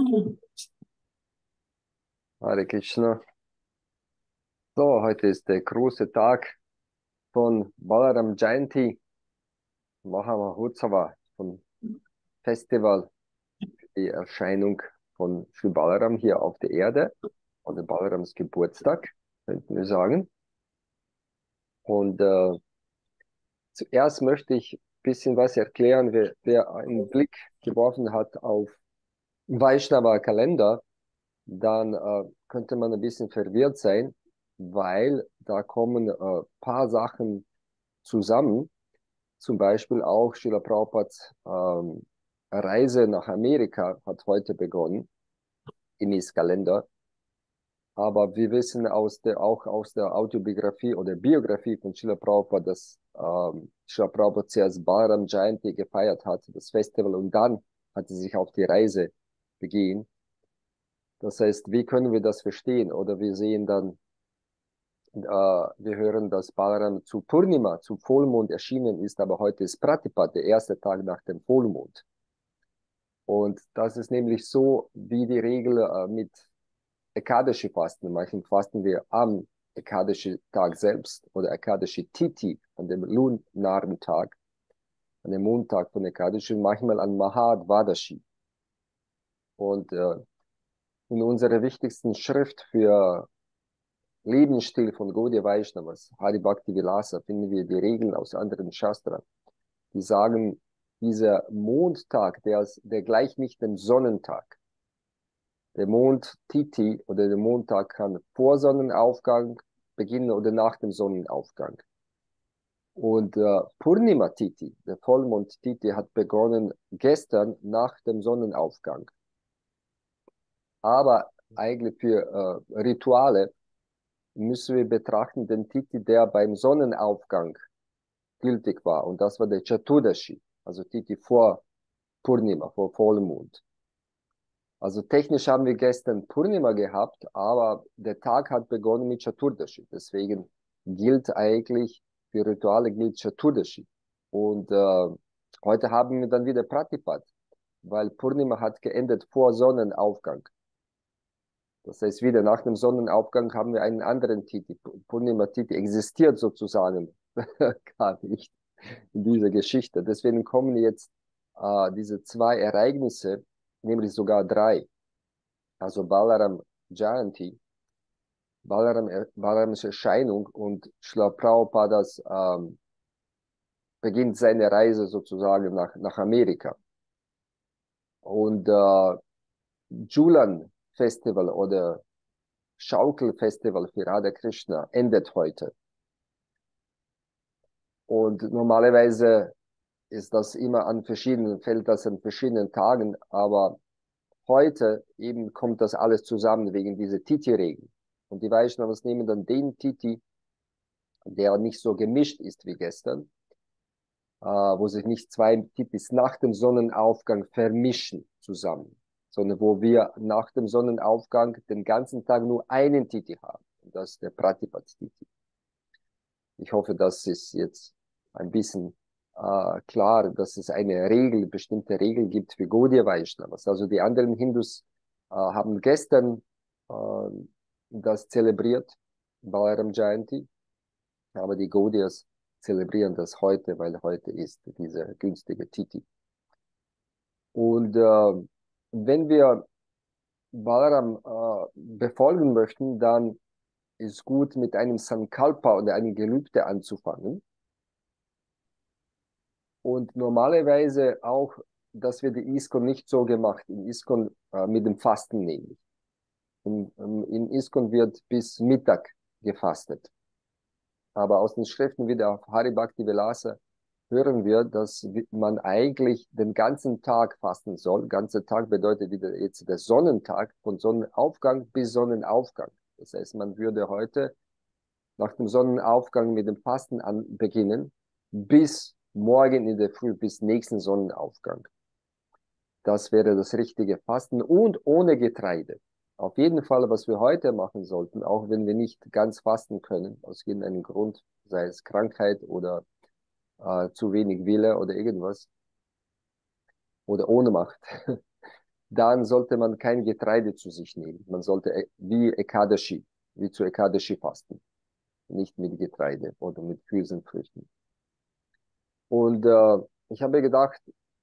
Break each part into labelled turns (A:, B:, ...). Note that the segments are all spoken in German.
A: Hare Krishna. So, heute ist der große Tag von Balaram Jayanti, Mahamahotsava, von Festival, die Erscheinung von Sri Balaram hier auf der Erde, oder Balarams Geburtstag, könnten wir sagen. Und zuerst möchte ich ein bisschen was erklären, wer einen Blick geworfen hat auf Vaishnava Kalender, dann könnte man ein bisschen verwirrt sein, weil da kommen paar Sachen zusammen. Zum Beispiel auch Srila Prabhupads Reise nach Amerika hat heute begonnen, gemäß Kalender. Aber wir wissen auch aus der Autobiografie oder Biografie von Srila Prabhupada, dass Srila Prabhupada zuerst Balaram Jayanti gefeiert hat, das Festival, und dann hat sie sich auf die Reise begeben. Das heißt, wie können wir das verstehen? Oder wir sehen dann, wir hören, dass Balaram zu Purnima, zu Vollmond erschienen ist, aber heute ist Pratipat, der erste Tag nach dem Vollmond. Und das ist nämlich so wie die Regel mit Ekadashi-Fasten. Manchmal fasten wir am Ekadashi-Tag selbst oder Ekadashi-Titi, an dem lunaren Tag, an dem Mondtag von Ekadashi, manchmal an Mahadvadashi. Und in unserer wichtigsten Schrift für Lebensstil von Gaudiya Vaishnavas, Hari Bhakti Vilasa, finden wir die Regeln aus anderen Shastras, die sagen, dieser Mondtag, der gleicht nicht dem Sonnentag. Der Mond Titi oder der Mondtag kann vor Sonnenaufgang beginnen oder nach dem Sonnenaufgang. Und Purnima Titi, der Vollmond Titi, hat begonnen gestern nach dem Sonnenaufgang. Aber eigentlich für Rituale müssen wir betrachten den Titi, der beim Sonnenaufgang gültig war. Und das war der Chaturdashi, also Titi vor Purnima, vor Vollmond. Also technisch haben wir gestern Purnima gehabt, aber der Tag hat begonnen mit Chaturdashi. Deswegen gilt eigentlich, für Rituale gilt Chaturdashi. Und heute haben wir dann wieder Pratipat, weil Purnima hat geendet vor Sonnenaufgang. Das heißt, wieder nach dem Sonnenaufgang haben wir einen anderen Titi. Purnima Titi existiert sozusagen gar nicht in dieser Geschichte. Deswegen kommen jetzt diese zwei Ereignisse, nämlich sogar drei. Also Balaram Jayanti, Balarams Erscheinung und Srila Prabhupadas beginnt seine Reise sozusagen nach Amerika. Und Julan Festival oder Schaukelfestival für Radha Krishna endet heute. Und normalerweise ist das immer fällt das an verschiedenen Tagen, aber heute eben kommt das alles zusammen wegen dieser Titi-Regeln. Und die Vaishnavas nehmen dann den Titi, der nicht so gemischt ist wie gestern, wo sich nicht zwei Titis nach dem Sonnenaufgang vermischen zusammen, sondern wo wir nach dem Sonnenaufgang den ganzen Tag nur einen Titi haben. Und das ist der Pratipat-Titi. Ich hoffe, das ist jetzt ein bisschen klar, dass es eine bestimmte Regel gibt für Gaudiya Vaishnavas. Also die anderen Hindus haben gestern äh, das zelebriert, Balaram Jayanti, aber die Gaudiyas zelebrieren das heute, weil heute ist dieser günstige Titi. Und wenn wir Balaram befolgen möchten, dann ist gut, mit einem Sankalpa oder einem Gelübde anzufangen. Und normalerweise auch, das wird die ISKCON nicht so gemacht, in ISKCON mit dem Fasten nämlich. In ISKCON wird bis Mittag gefastet. Aber aus den Schriften wie der Hari Bhakti Vilasa hören wir, dass man eigentlich den ganzen Tag fasten soll. Ganzer Tag bedeutet wieder jetzt der Sonnentag, von Sonnenaufgang bis Sonnenaufgang. Das heißt, man würde heute nach dem Sonnenaufgang mit dem Fasten beginnen, bis morgen in der Früh, bis nächsten Sonnenaufgang. Das wäre das richtige Fasten und ohne Getreide. Auf jeden Fall, was wir heute machen sollten, auch wenn wir nicht ganz fasten können, aus irgendeinem Grund, sei es Krankheit oder zu wenig Wille oder irgendwas, oder Ohnmacht, dann sollte man kein Getreide zu sich nehmen. Man sollte wie Ekadashi, wie zu Ekadashi fasten. Nicht mit Getreide oder mit Hülsenfrüchten. Und ich habe gedacht,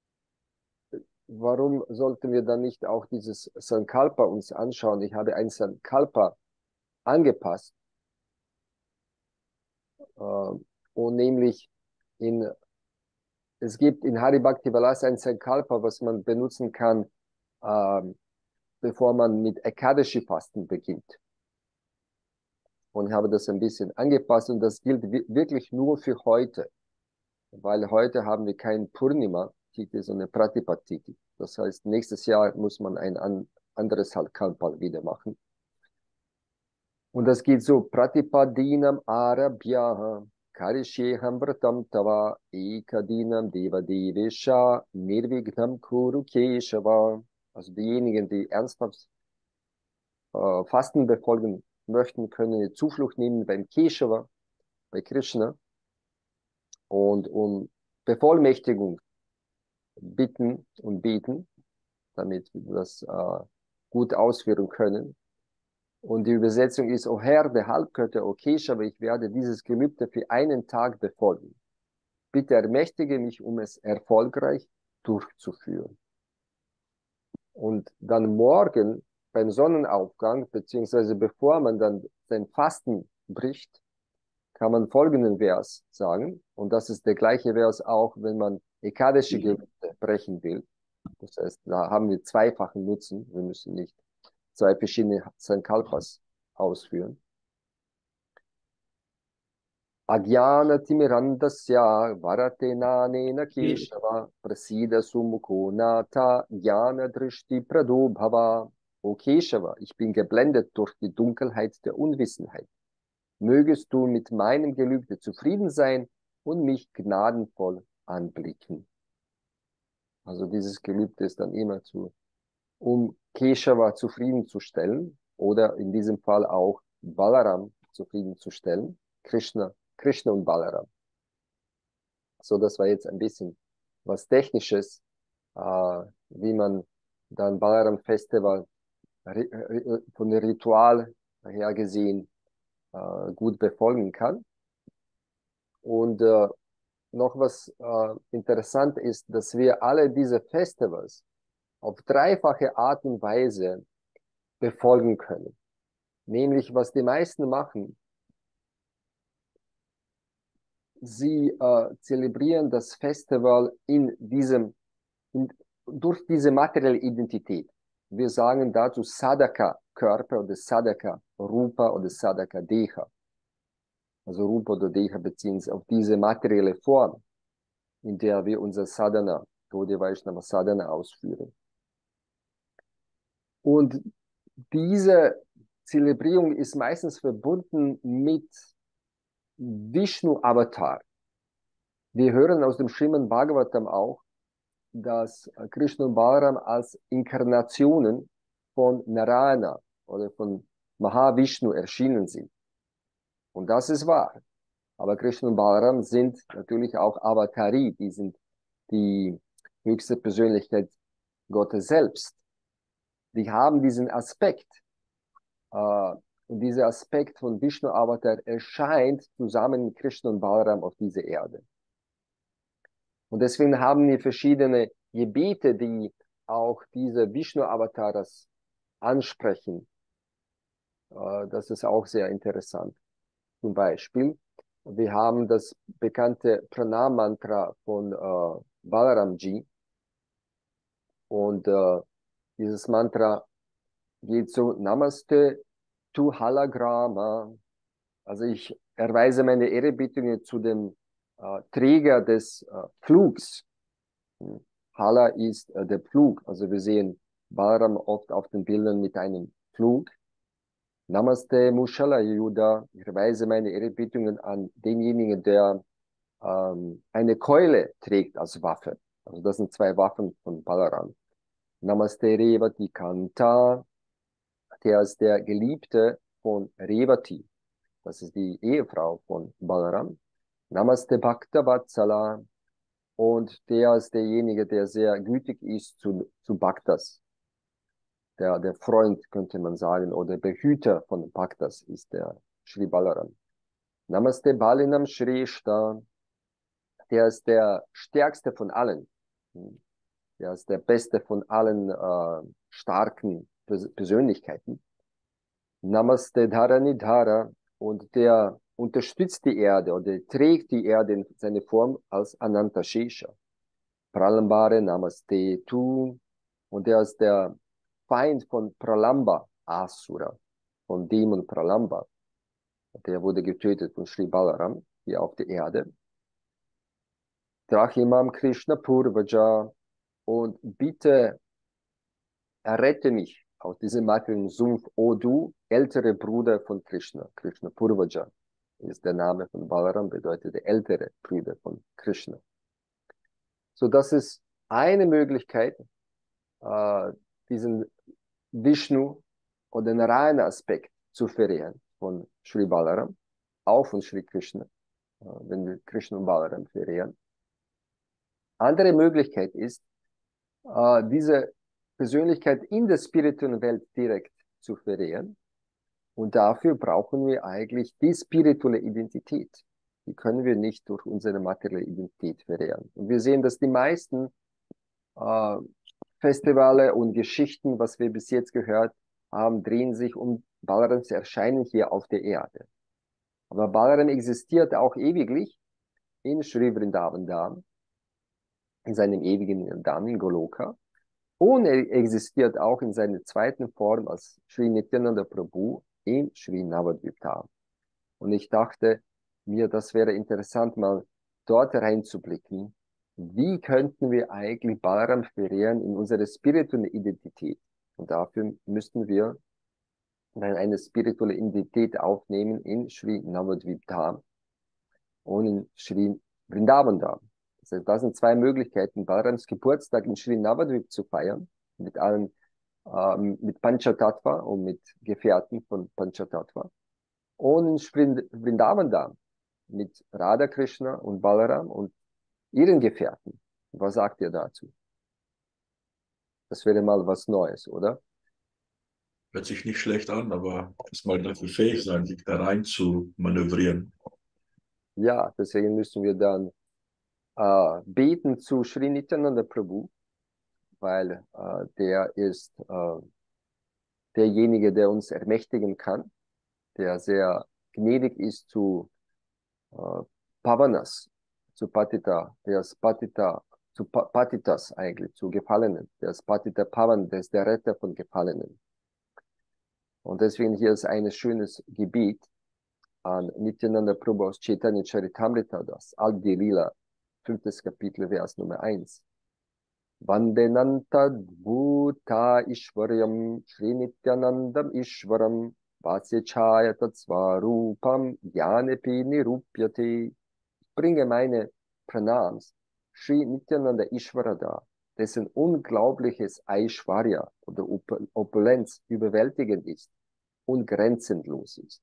A: warum sollten wir dann nicht auch dieses Sankalpa uns anschauen? Ich habe ein Sankalpa angepasst, und nämlich es gibt in Hari Bhakti Vilas ein Sankalpa, was man benutzen kann, bevor man mit Ekadashi-Fasten beginnt. Und ich habe das ein bisschen angepasst und das gilt wirklich nur für heute, weil heute haben wir kein Purnima, sondern Pratipatiti. Das heißt, nächstes Jahr muss man ein anderes Sankalpa wieder machen. Und das geht so, Pratipadinam Arabhyaha Karisheham Vratam Tava Ekadinam Deva Devesha Nirvignam Kuru Keshava. Also diejenigen, die ernsthaft Fasten befolgen möchten, können eine Zuflucht nehmen beim Keshava, bei Krishna und um Bevollmächtigung bitten und beten, damit wir das gut ausführen können. Und die Übersetzung ist, O Herr, der Halbgötter, O Keshava, ich werde dieses Gelübde für einen Tag befolgen. Bitte ermächtige mich, um es erfolgreich durchzuführen. Und dann morgen beim Sonnenaufgang, beziehungsweise bevor man dann sein Fasten bricht, kann man folgenden Vers sagen. Und das ist der gleiche Vers auch, wenn man Ekadashi-Gelübde brechen will. Das heißt, da haben wir zweifachen Nutzen. Wir müssen nicht zwei verschiedene Sankalpas ausführen. Agyana Timirandasya Varatenanena Keshava Prasida Sumukho Nata Jnana Drishti Pradobhava. O Keshava, ich bin geblendet durch die Dunkelheit der Unwissenheit. Mögest du mit meinem Gelübde zufrieden sein und mich gnadenvoll anblicken. Also dieses Gelübde ist dann immer um Keshava zufriedenzustellen oder in diesem Fall auch Balaram zufriedenzustellen. Krishna und Balaram. So, das war jetzt ein bisschen was Technisches, wie man dann Balaram Festival von dem Ritual her gesehen gut befolgen kann. Und noch was interessant ist, dass wir alle diese Festivals auf dreifache Art und Weise befolgen können. Nämlich, was die meisten machen, sie zelebrieren das Festival durch diese materielle Identität. Wir sagen dazu Sadhaka Körper oder Sadhaka Rupa oder Sadhaka Deha. Also Rupa oder Deha beziehen sich auf diese materielle Form, in der wir unser Sadhana, Gaudiya Vaishnava Sadhana ausführen. Und diese Zelebrierung ist meistens verbunden mit Vishnu Avatar. Wir hören aus dem Srimad Bhagavatam auch, dass Krishna und Balaram als Inkarnationen von Narayana oder von Mahavishnu erschienen sind. Und das ist wahr. Aber Krishna und Balaram sind natürlich auch Avatari, die sind die höchste Persönlichkeit Gottes selbst. Die haben diesen Aspekt. Und dieser Aspekt von Vishnu Avatar erscheint zusammen mit Krishna und Balaram auf dieser Erde. Und deswegen haben wir verschiedene Gebete, die auch diese Vishnu-Avataras ansprechen. Das ist auch sehr interessant. Zum Beispiel, wir haben das bekannte Pranam-Mantra von Balaramji. Und dieses Mantra geht so, Namaste tu Halagrama. Also ich erweise meine Ehrerbietung zu dem Träger des Pflugs. Hala ist der Pflug. Also wir sehen Balaram oft auf den Bildern mit einem Pflug. Namaste Mushala Yuda. Ich erweise meine Ehrerbietung an denjenigen, der eine Keule trägt als Waffe. Also das sind zwei Waffen von Balaram. Namaste Revati Kanta. Der ist der Geliebte von Revati. Das ist die Ehefrau von Balaram. Namaste Bhakta Vatsala. Und der ist derjenige, der sehr gütig ist zu Bhaktas. der Freund, könnte man sagen, oder Behüter von Bhaktas ist der Sri Balaram. Namaste Balinam Shri Shta. Der ist der stärkste von allen. Der ist der beste von allen starken Persönlichkeiten. Namaste Dharanidhara. Und der unterstützt die Erde oder trägt die Erde in seine Form als Ananta Shesha. Pralambare Namaste Tu. Und der ist der Feind von Pralamba Asura, von Dämon Pralamba. Der wurde getötet von Sri Balaram hier auf der Erde. Drachimam Krishna Purvaja. Und bitte errette mich aus diesem materiellen Sumpf, o du, ältere Bruder von Krishna. Krishna Purvaja ist der Name von Balaram, bedeutet der ältere Bruder von Krishna. So, das ist eine Möglichkeit, diesen Vishnu oder den reinen Aspekt zu verehren von Sri Balaram, auch von Sri Krishna, wenn wir Krishna und Balaram verehren. Andere Möglichkeit ist, diese Persönlichkeit in der spirituellen Welt direkt zu verehren. Und dafür brauchen wir eigentlich die spirituelle Identität. Die können wir nicht durch unsere materielle Identität verehren. Und wir sehen, dass die meisten Festivale und Geschichten, was wir bis jetzt gehört haben, drehen sich um Balarams Erscheinen hier auf der Erde. Aber Balaram existiert auch ewiglich in Sri Vrindavan Dham, in seinem ewigen Dham in Goloka. Und er existiert auch in seiner zweiten Form als Sri Nityananda Prabhu in Sri Navadvip Dham. Und ich dachte mir, das wäre interessant, mal dort reinzublicken. Wie könnten wir eigentlich Balaram verehren in unserer spirituellen Identität? Und dafür müssten wir dann eine spirituelle Identität aufnehmen in Sri Navadvip Dham und in Sri Vrindavan Dham. Das heißt, das sind zwei Möglichkeiten, Balarams Geburtstag in Sri Navadvip zu feiern, mit allen, mit Panchatattva und mit Gefährten von Panchatattva. Und in Sri Vrindavan Dham mit Radha Krishna und Balaram und ihren Gefährten. Was sagt ihr dazu? Das wäre mal was Neues, oder?
B: Hört sich nicht schlecht an, aber erstmal dafür fähig sein, sich da rein zu manövrieren.
A: Ja, deswegen müssen wir dann beten zu Sri Nityananda Prabhu, weil der ist derjenige, der uns ermächtigen kann, der sehr gnädig ist zu äh, Pavanas, zu Patita, der ist Patita, zu Patitas eigentlich, zu Gefallenen. Der ist Patita Pavan, der ist der Retter von Gefallenen. Und deswegen hier ist ein schönes Gebiet an Nityananda Prabhu aus Chaitanya Charitamrita, das Adi Lila, 5. Kapitel, Vers Nummer 1. Vandenanta Bhuta Ishwaryam Sri Nityanandam Ishwaram Vasyachaya Tatsvarupam Jnanepi Nirupyate. Ich bringe meine Pranams Sri Nityananda Ishvara dar, dessen unglaubliches Aishwarya oder Opulenz überwältigend ist und grenzenlos ist.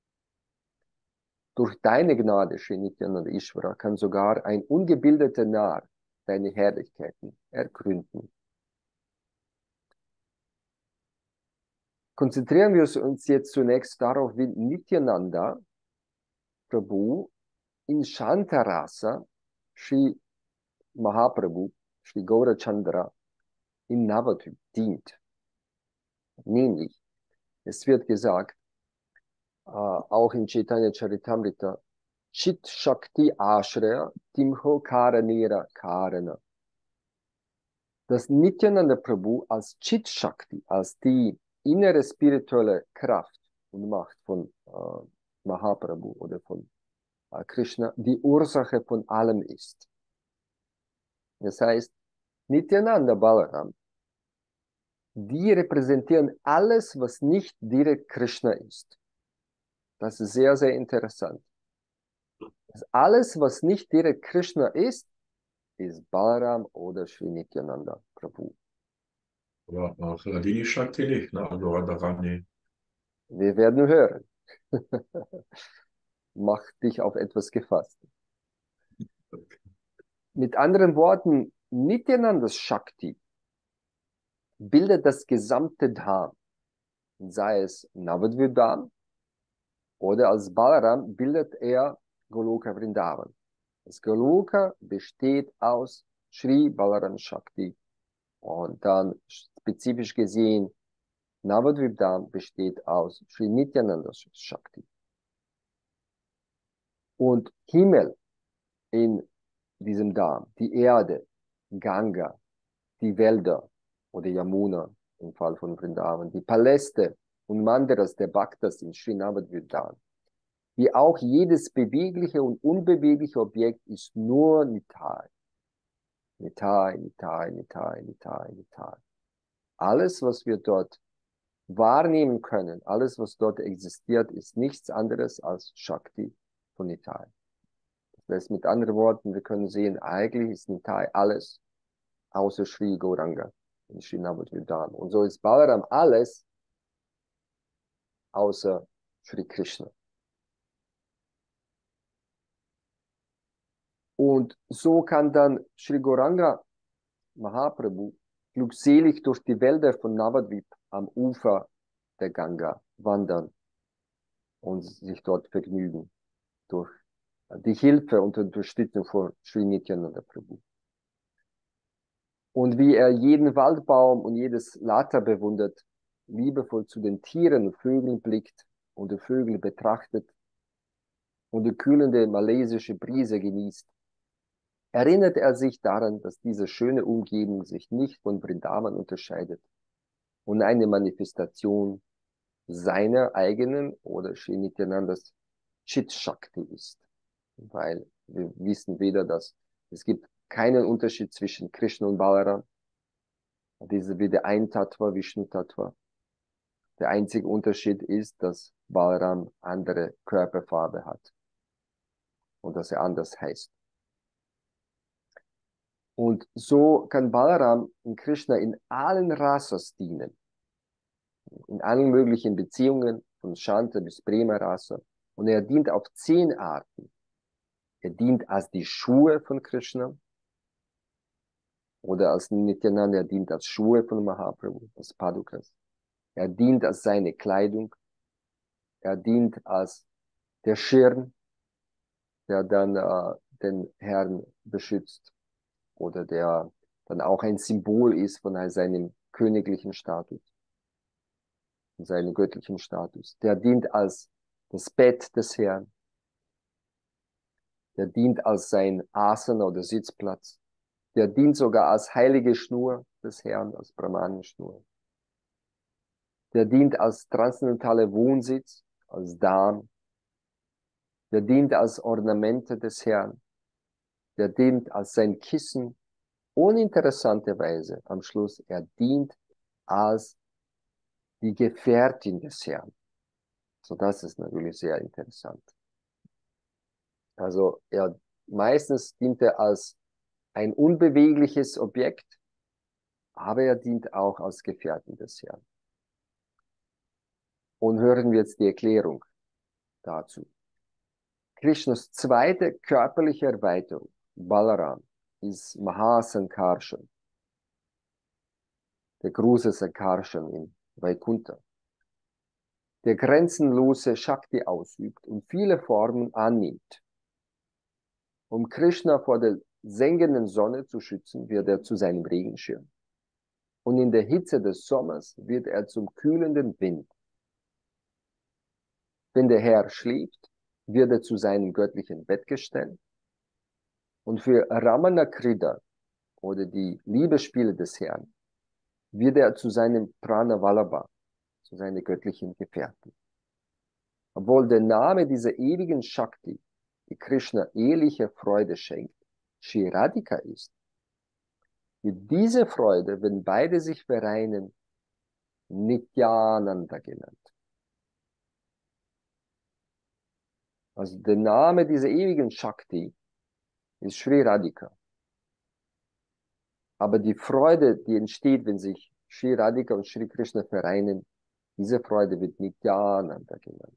A: Durch deine Gnade, Sri Nityananda Ishvara, kann sogar ein ungebildeter Narr deine Herrlichkeiten ergründen. Konzentrieren wir uns jetzt zunächst darauf, wie Nityananda Prabhu in Shantarasa Sri Mahaprabhu, Sri Gaurachandra in Navadvip dient. Nämlich, es wird gesagt, auch in Chaitanya Charitamrita, Chit Shakti Ashraya Timho Karanera Karana. Dass Nityananda Prabhu als Chit Shakti, als die innere spirituelle Kraft und Macht von Mahaprabhu oder von Krishna die Ursache von allem ist. Das heißt, Nityananda Balaram, die repräsentieren alles, was nicht direkt Krishna ist. Das ist sehr, sehr interessant. Alles, was nicht direkt Krishna ist Balaram oder Sri Nityananda Prabhu.
B: Aber auch Radini Shakti nicht, ne? Also Radharani.
A: Wir werden hören. Mach dich auf etwas gefasst. Mit anderen Worten, Nityanandas Shakti bildet das gesamte Dham, sei es Navadvip Dham oder als Balaram bildet er Goloka Vrindavan. Das Goloka besteht aus Sri Balaram Shakti und dann spezifisch gesehen Navadvip Dham besteht aus Sri Nityananda Shakti. Und Himmel in diesem Dham, die Erde, Ganga, die Wälder oder Yamuna im Fall von Vrindavan, die Paläste und Mandiras der Bhaktas in Sri Navadvip Dham, wie auch jedes bewegliche und unbewegliche Objekt ist nur Nitai. Nitai, Nitai, Nitai, Nitai, Nitai. Alles, was wir dort wahrnehmen können, alles, was dort existiert, ist nichts anderes als Shakti von Nitai. Das heißt, mit anderen Worten, wir können sehen, eigentlich ist Nitai alles außer Sri Gauranga in Sri Navadvip Dham. Und so ist Balaram alles außer Sri Krishna. Und so kann dann Sri Gauranga Mahaprabhu glückselig durch die Wälder von Navadvip am Ufer der Ganga wandern und sich dort vergnügen durch die Hilfe und Unterstützung von Sri Nityananda Prabhu. Und wie er jeden Waldbaum und jedes Lata bewundert, liebevoll zu den Tieren und Vögeln blickt und die Vögel betrachtet und die kühlende malaysische Brise genießt, erinnert er sich daran, dass diese schöne Umgebung sich nicht von Vrindavan unterscheidet und eine Manifestation seiner eigenen oder Sri Nityanandas Chit Shakti ist. Weil wir wissen weder, dass es gibt keinen Unterschied zwischen Krishna und Balaram. Diese wieder ein Tattva, Vishnu Tattva. Der einzige Unterschied ist, dass Balaram andere Körperfarbe hat und dass er anders heißt. Und so kann Balaram und Krishna in allen Rasas dienen, in allen möglichen Beziehungen, von Shanta bis Prema Rasa. Und er dient auf 10 Arten. Er dient als die Schuhe von Krishna oder als Nityananda, er dient als Schuhe von Mahaprabhu, als Padukas. Er dient als seine Kleidung. Er dient als der Schirm, der dann den Herrn beschützt oder der dann auch ein Symbol ist von seinem königlichen Status, seinem göttlichen Status. Der dient als das Bett des Herrn. Der dient als sein Asana oder Sitzplatz. Der dient sogar als heilige Schnur des Herrn, als Brahmanen-Schnur. Der dient als transzendentale Wohnsitz, als Dham. Der dient als Ornamente des Herrn. Der dient als sein Kissen. Uninteressanterweise am Schluss, er dient als die Gefährtin des Herrn. So, das ist natürlich sehr interessant. Also, meistens dient er als ein unbewegliches Objekt, aber er dient auch als Gefährtin des Herrn. Und hören wir jetzt die Erklärung dazu. Krishnas zweite körperliche Erweiterung, Balaram, ist Mahasankarshan, der große Sankarshan in Vaikuntha, der grenzenlose Shakti ausübt und viele Formen annimmt. Um Krishna vor der sengenden Sonne zu schützen, wird er zu seinem Regenschirm. Und in der Hitze des Sommers wird er zum kühlenden Wind. Wenn der Herr schläft, wird er zu seinem göttlichen Bettgestell. Und für Ramana Krida oder die Liebesspiele des Herrn wird er zu seinem Prana Vallabha, zu seiner göttlichen Gefährtin. Obwohl der Name dieser ewigen Shakti, die Krishna eheliche Freude schenkt, Shri Radhika ist, wird diese Freude, wenn beide sich vereinen, Nityananda genannt. Also der Name dieser ewigen Shakti ist Shri Radhika. Aber die Freude, die entsteht, wenn sich Shri Radhika und Shri Krishna vereinen, diese Freude wird Nityananda genannt.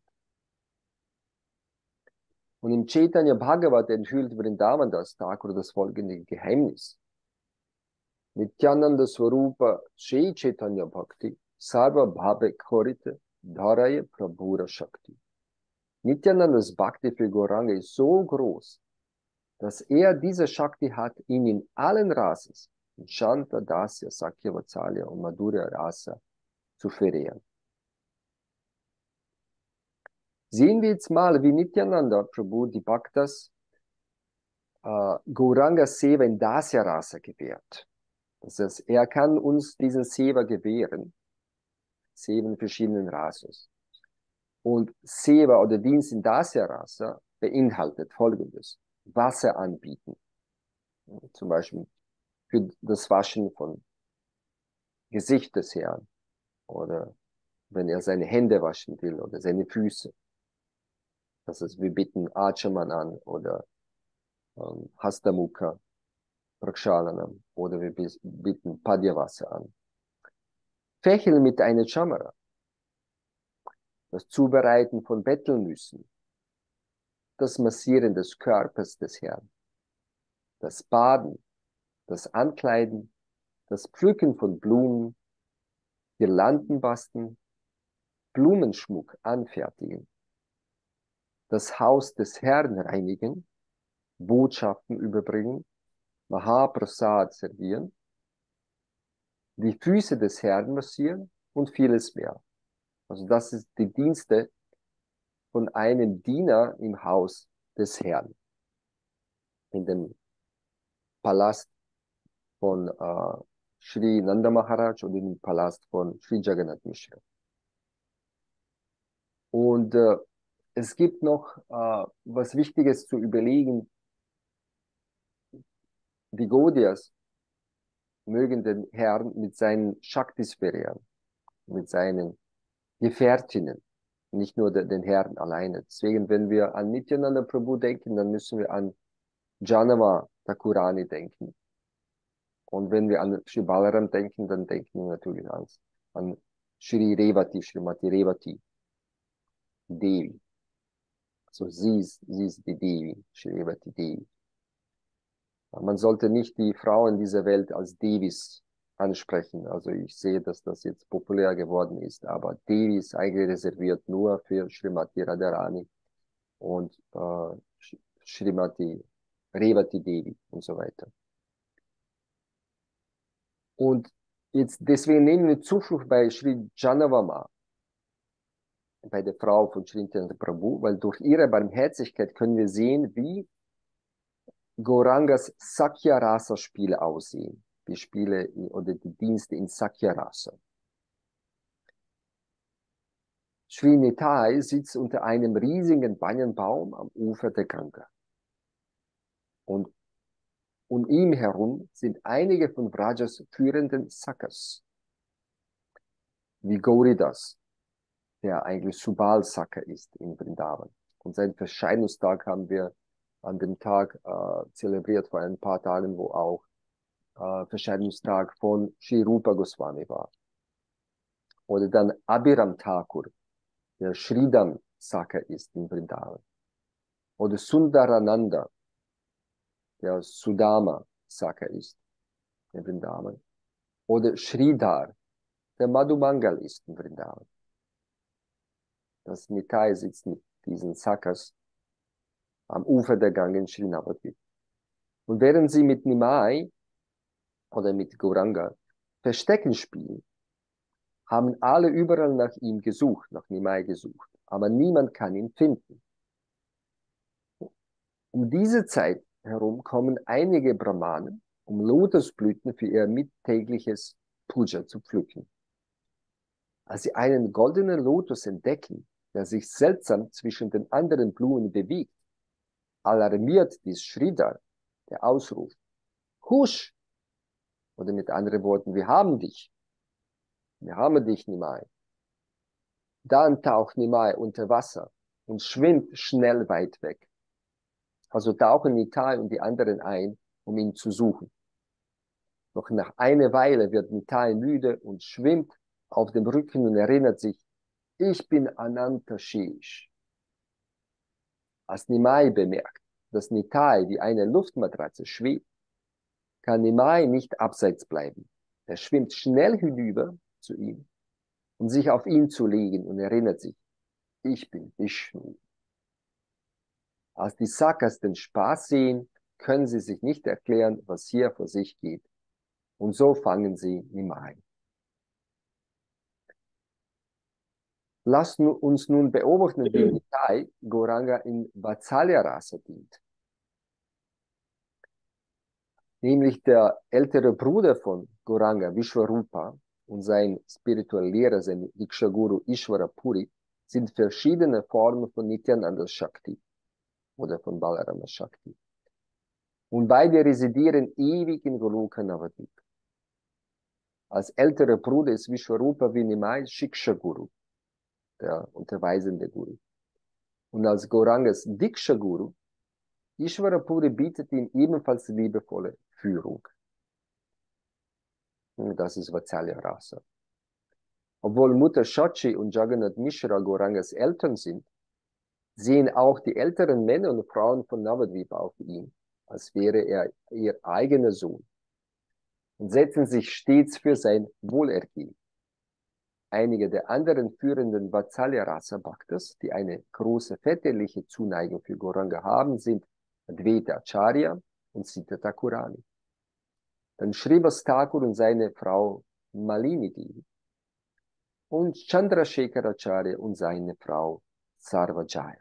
A: Und im Chaitanya Bhagavat enthüllt Vrindavan das Thakur das folgende Geheimnis. Nityananda Swarupa Shri Chaitanya Bhakti Sarva Bhave Korite Dharaye Prabhura Shakti. Nityanandas Bhakti für Gauranga ist so groß, dass er diese Shakti hat, ihn in allen Rases, in Shanta, Dasya, Sakya, Vatsalya und Madhurya Rasa zu verehren. Sehen wir jetzt mal, wie Nityananda Prabhu die Bhaktas Gauranga Seva in Dasya Rasa gewährt. Das heißt, er kann uns diesen Seva gewähren, 7 verschiedenen Rasos. Und Seva oder Dienst in Dasya Rasa beinhaltet Folgendes: Wasser anbieten, zum Beispiel für das Waschen von Gesicht des Herrn oder wenn er seine Hände waschen will oder seine Füße. Das heißt, wir bitten Achaman an oder Hastamukha, Prakshalanam oder wir bitten Padyavasa an. Fächeln mit einer Chamara, das Zubereiten von Bettelnüssen, das Massieren des Körpers des Herrn, das Baden, das Ankleiden, das Pflücken von Blumen, Girlanden basteln, Blumenschmuck anfertigen, das Haus des Herrn reinigen, Botschaften überbringen, Mahaprasad servieren, die Füße des Herrn massieren und vieles mehr. Also das ist die Dienste von einem Diener im Haus des Herrn, in dem Palast von Sri Nanda Maharaj oder im Palast von Sri Jagannath Mishra. Und es gibt noch was Wichtiges zu überlegen. Die Gaudias mögen den Herrn mit seinen Shaktis verehren, mit seinen Gefährtinnen, nicht nur den Herrn alleine. Deswegen, wenn wir an Nityananda Prabhu denken, dann müssen wir an Janama Thakurani denken. Und wenn wir an Shri Balaram denken, dann denken wir natürlich an Shri Revati, Srimati Revati, Devi. So sie ist die Devi, Shri Revati Devi. Man sollte nicht die Frauen dieser Welt als Devis ansprechen. Also ich sehe, dass das jetzt populär geworden ist, aber Devi ist eigentlich reserviert nur für Srimati Radharani und Srimati Revati Devi und so weiter. Und jetzt deswegen nehmen wir Zuflucht bei Sri Janavama, bei der Frau von Sri Nityananda Prabhu, weil durch ihre Barmherzigkeit können wir sehen, wie Gaurangas Sakya Rasa Spiele aussehen. Die Spiele oder die Dienste in Sakya Rasa. Sri Nitai sitzt unter einem riesigen Banyanbaum am Ufer der Ganga. Und um ihn herum sind einige von Vrajas führenden Sakas, wie Gauridas, der eigentlich Subal Saka ist in Vrindavan. Und seinen Verscheinungstag haben wir an dem Tag zelebriert, vor ein paar Tagen, wo auch Verscheinungstag von Sri Rupa Goswami war. Oder dann Abhiram Thakur, der Sridham Saka ist in Vrindavan. Oder Sundarananda, der Sudama Saka ist in Vrindavan. Oder Sridhar, der Madhumangal ist in Vrindavan. Das Nitai sitzt mit diesen Sakas am Ufer der Ganga in Sri Navadvip. Und während sie mit Nimai oder mit Gauranga Verstecken spielen, haben alle überall nach ihm gesucht, nach Nimai gesucht, aber niemand kann ihn finden. Um diese Zeit herum kommen einige Brahmanen, um Lotusblüten für ihr mittägliches Puja zu pflücken. Als sie einen goldenen Lotus entdecken, der sich seltsam zwischen den anderen Blumen bewegt, alarmiert die Sridhar, der Ausruf: Husch! Oder mit anderen Worten, wir haben dich. Wir haben dich, Nimai. Dann taucht Nimai unter Wasser und schwimmt schnell weit weg. Also tauchen Nitai und die anderen ein, um ihn zu suchen. Doch nach einer Weile wird Nitai müde und schwimmt auf dem Rücken und erinnert sich: Ich bin Ananta Shesh. Als Nimai bemerkt, dass Nitai wie eine Luftmatratze schwebt, kann Nimai nicht abseits bleiben. Er schwimmt schnell hinüber zu ihm, um sich auf ihn zu legen und erinnert sich, ich bin Vishnu. Als die Sakas den Spaß sehen, können sie sich nicht erklären, was hier vor sich geht. Und so fangen sie Nimai. Lasst uns nun beobachten, wie Nitai Gauranga in Vatsalya Rasa dient. Nämlich der ältere Bruder von Gauranga, Vishwarupa, und sein spiritueller Lehrer, sein Diksha-Guru Ishvara Puri, sind verschiedene Formen von Nityananda Shakti oder von Balarama Shakti. Und beide residieren ewig in Goloka Navadvip. Als älterer Bruder ist Vishwarupa Vinimai Shiksha Guru, der unterweisende Guru. Und als Gaurangas Diksha Guru, Ishvara Puri bietet ihm ebenfalls liebevolle Führung. Und das ist Vatsalya Rasa. Obwohl Mutter Shachi und Jagannath Mishra Gaurangas Eltern sind, sehen auch die älteren Männer und Frauen von Navadvip auf ihn, als wäre er ihr eigener Sohn, und setzen sich stets für sein Wohlergehen. Einige der anderen führenden Vatsalya Rasa Bhaktas, die eine große väterliche Zuneigung für Gauranga haben, sind Advaita Acharya und Sita Thakurani. Dann Shrivas Thakur und seine Frau Malini Devi und Chandrasekhar Acharya und seine Frau Sarvajaya.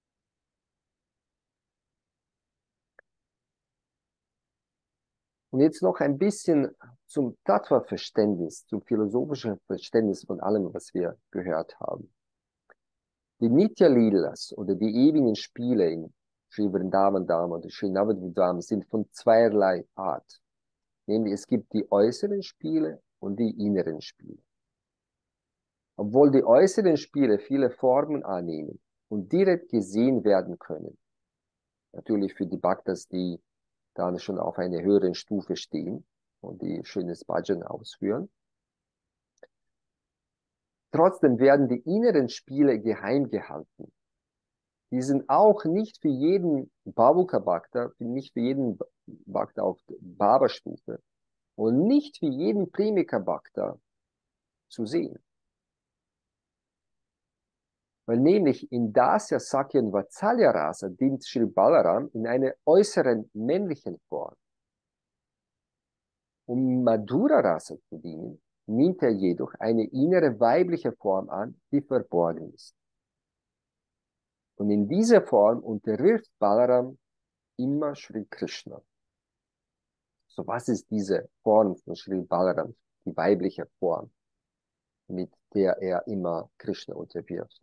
A: Und jetzt noch ein bisschen zum Tattva-Verständnis, zum philosophischen Verständnis von allem, was wir gehört haben. Die Nitya-Lilas oder die ewigen Spiele in Sri Vrindavan Dham oder Sri Navadvip Dham sind von zweierlei Art. Nämlich es gibt die äußeren Spiele und die inneren Spiele. Obwohl die äußeren Spiele viele Formen annehmen und direkt gesehen werden können, natürlich für die Bhaktas, die dann schon auf einer höheren Stufe stehen und die schönes Bhajan ausführen. Trotzdem werden die inneren Spiele geheim gehalten. Die sind auch nicht für jeden Bhavuka Bhakta, nicht für jeden Bhakta auf Bhava-Stufe und nicht für jeden Premika Bhakta zu sehen. Weil nämlich in Dasya, Sakya und Vatsalya Rasa dient Sri Balaram in einer äußeren männlichen Form. Um Madhura Rasa zu dienen, nimmt er jedoch eine innere weibliche Form an, die verborgen ist. Und in dieser Form unterwirft Balaram immer Sri Krishna. So, was ist diese Form von Sri Balaram, die weibliche Form, mit der er immer Krishna unterwirft?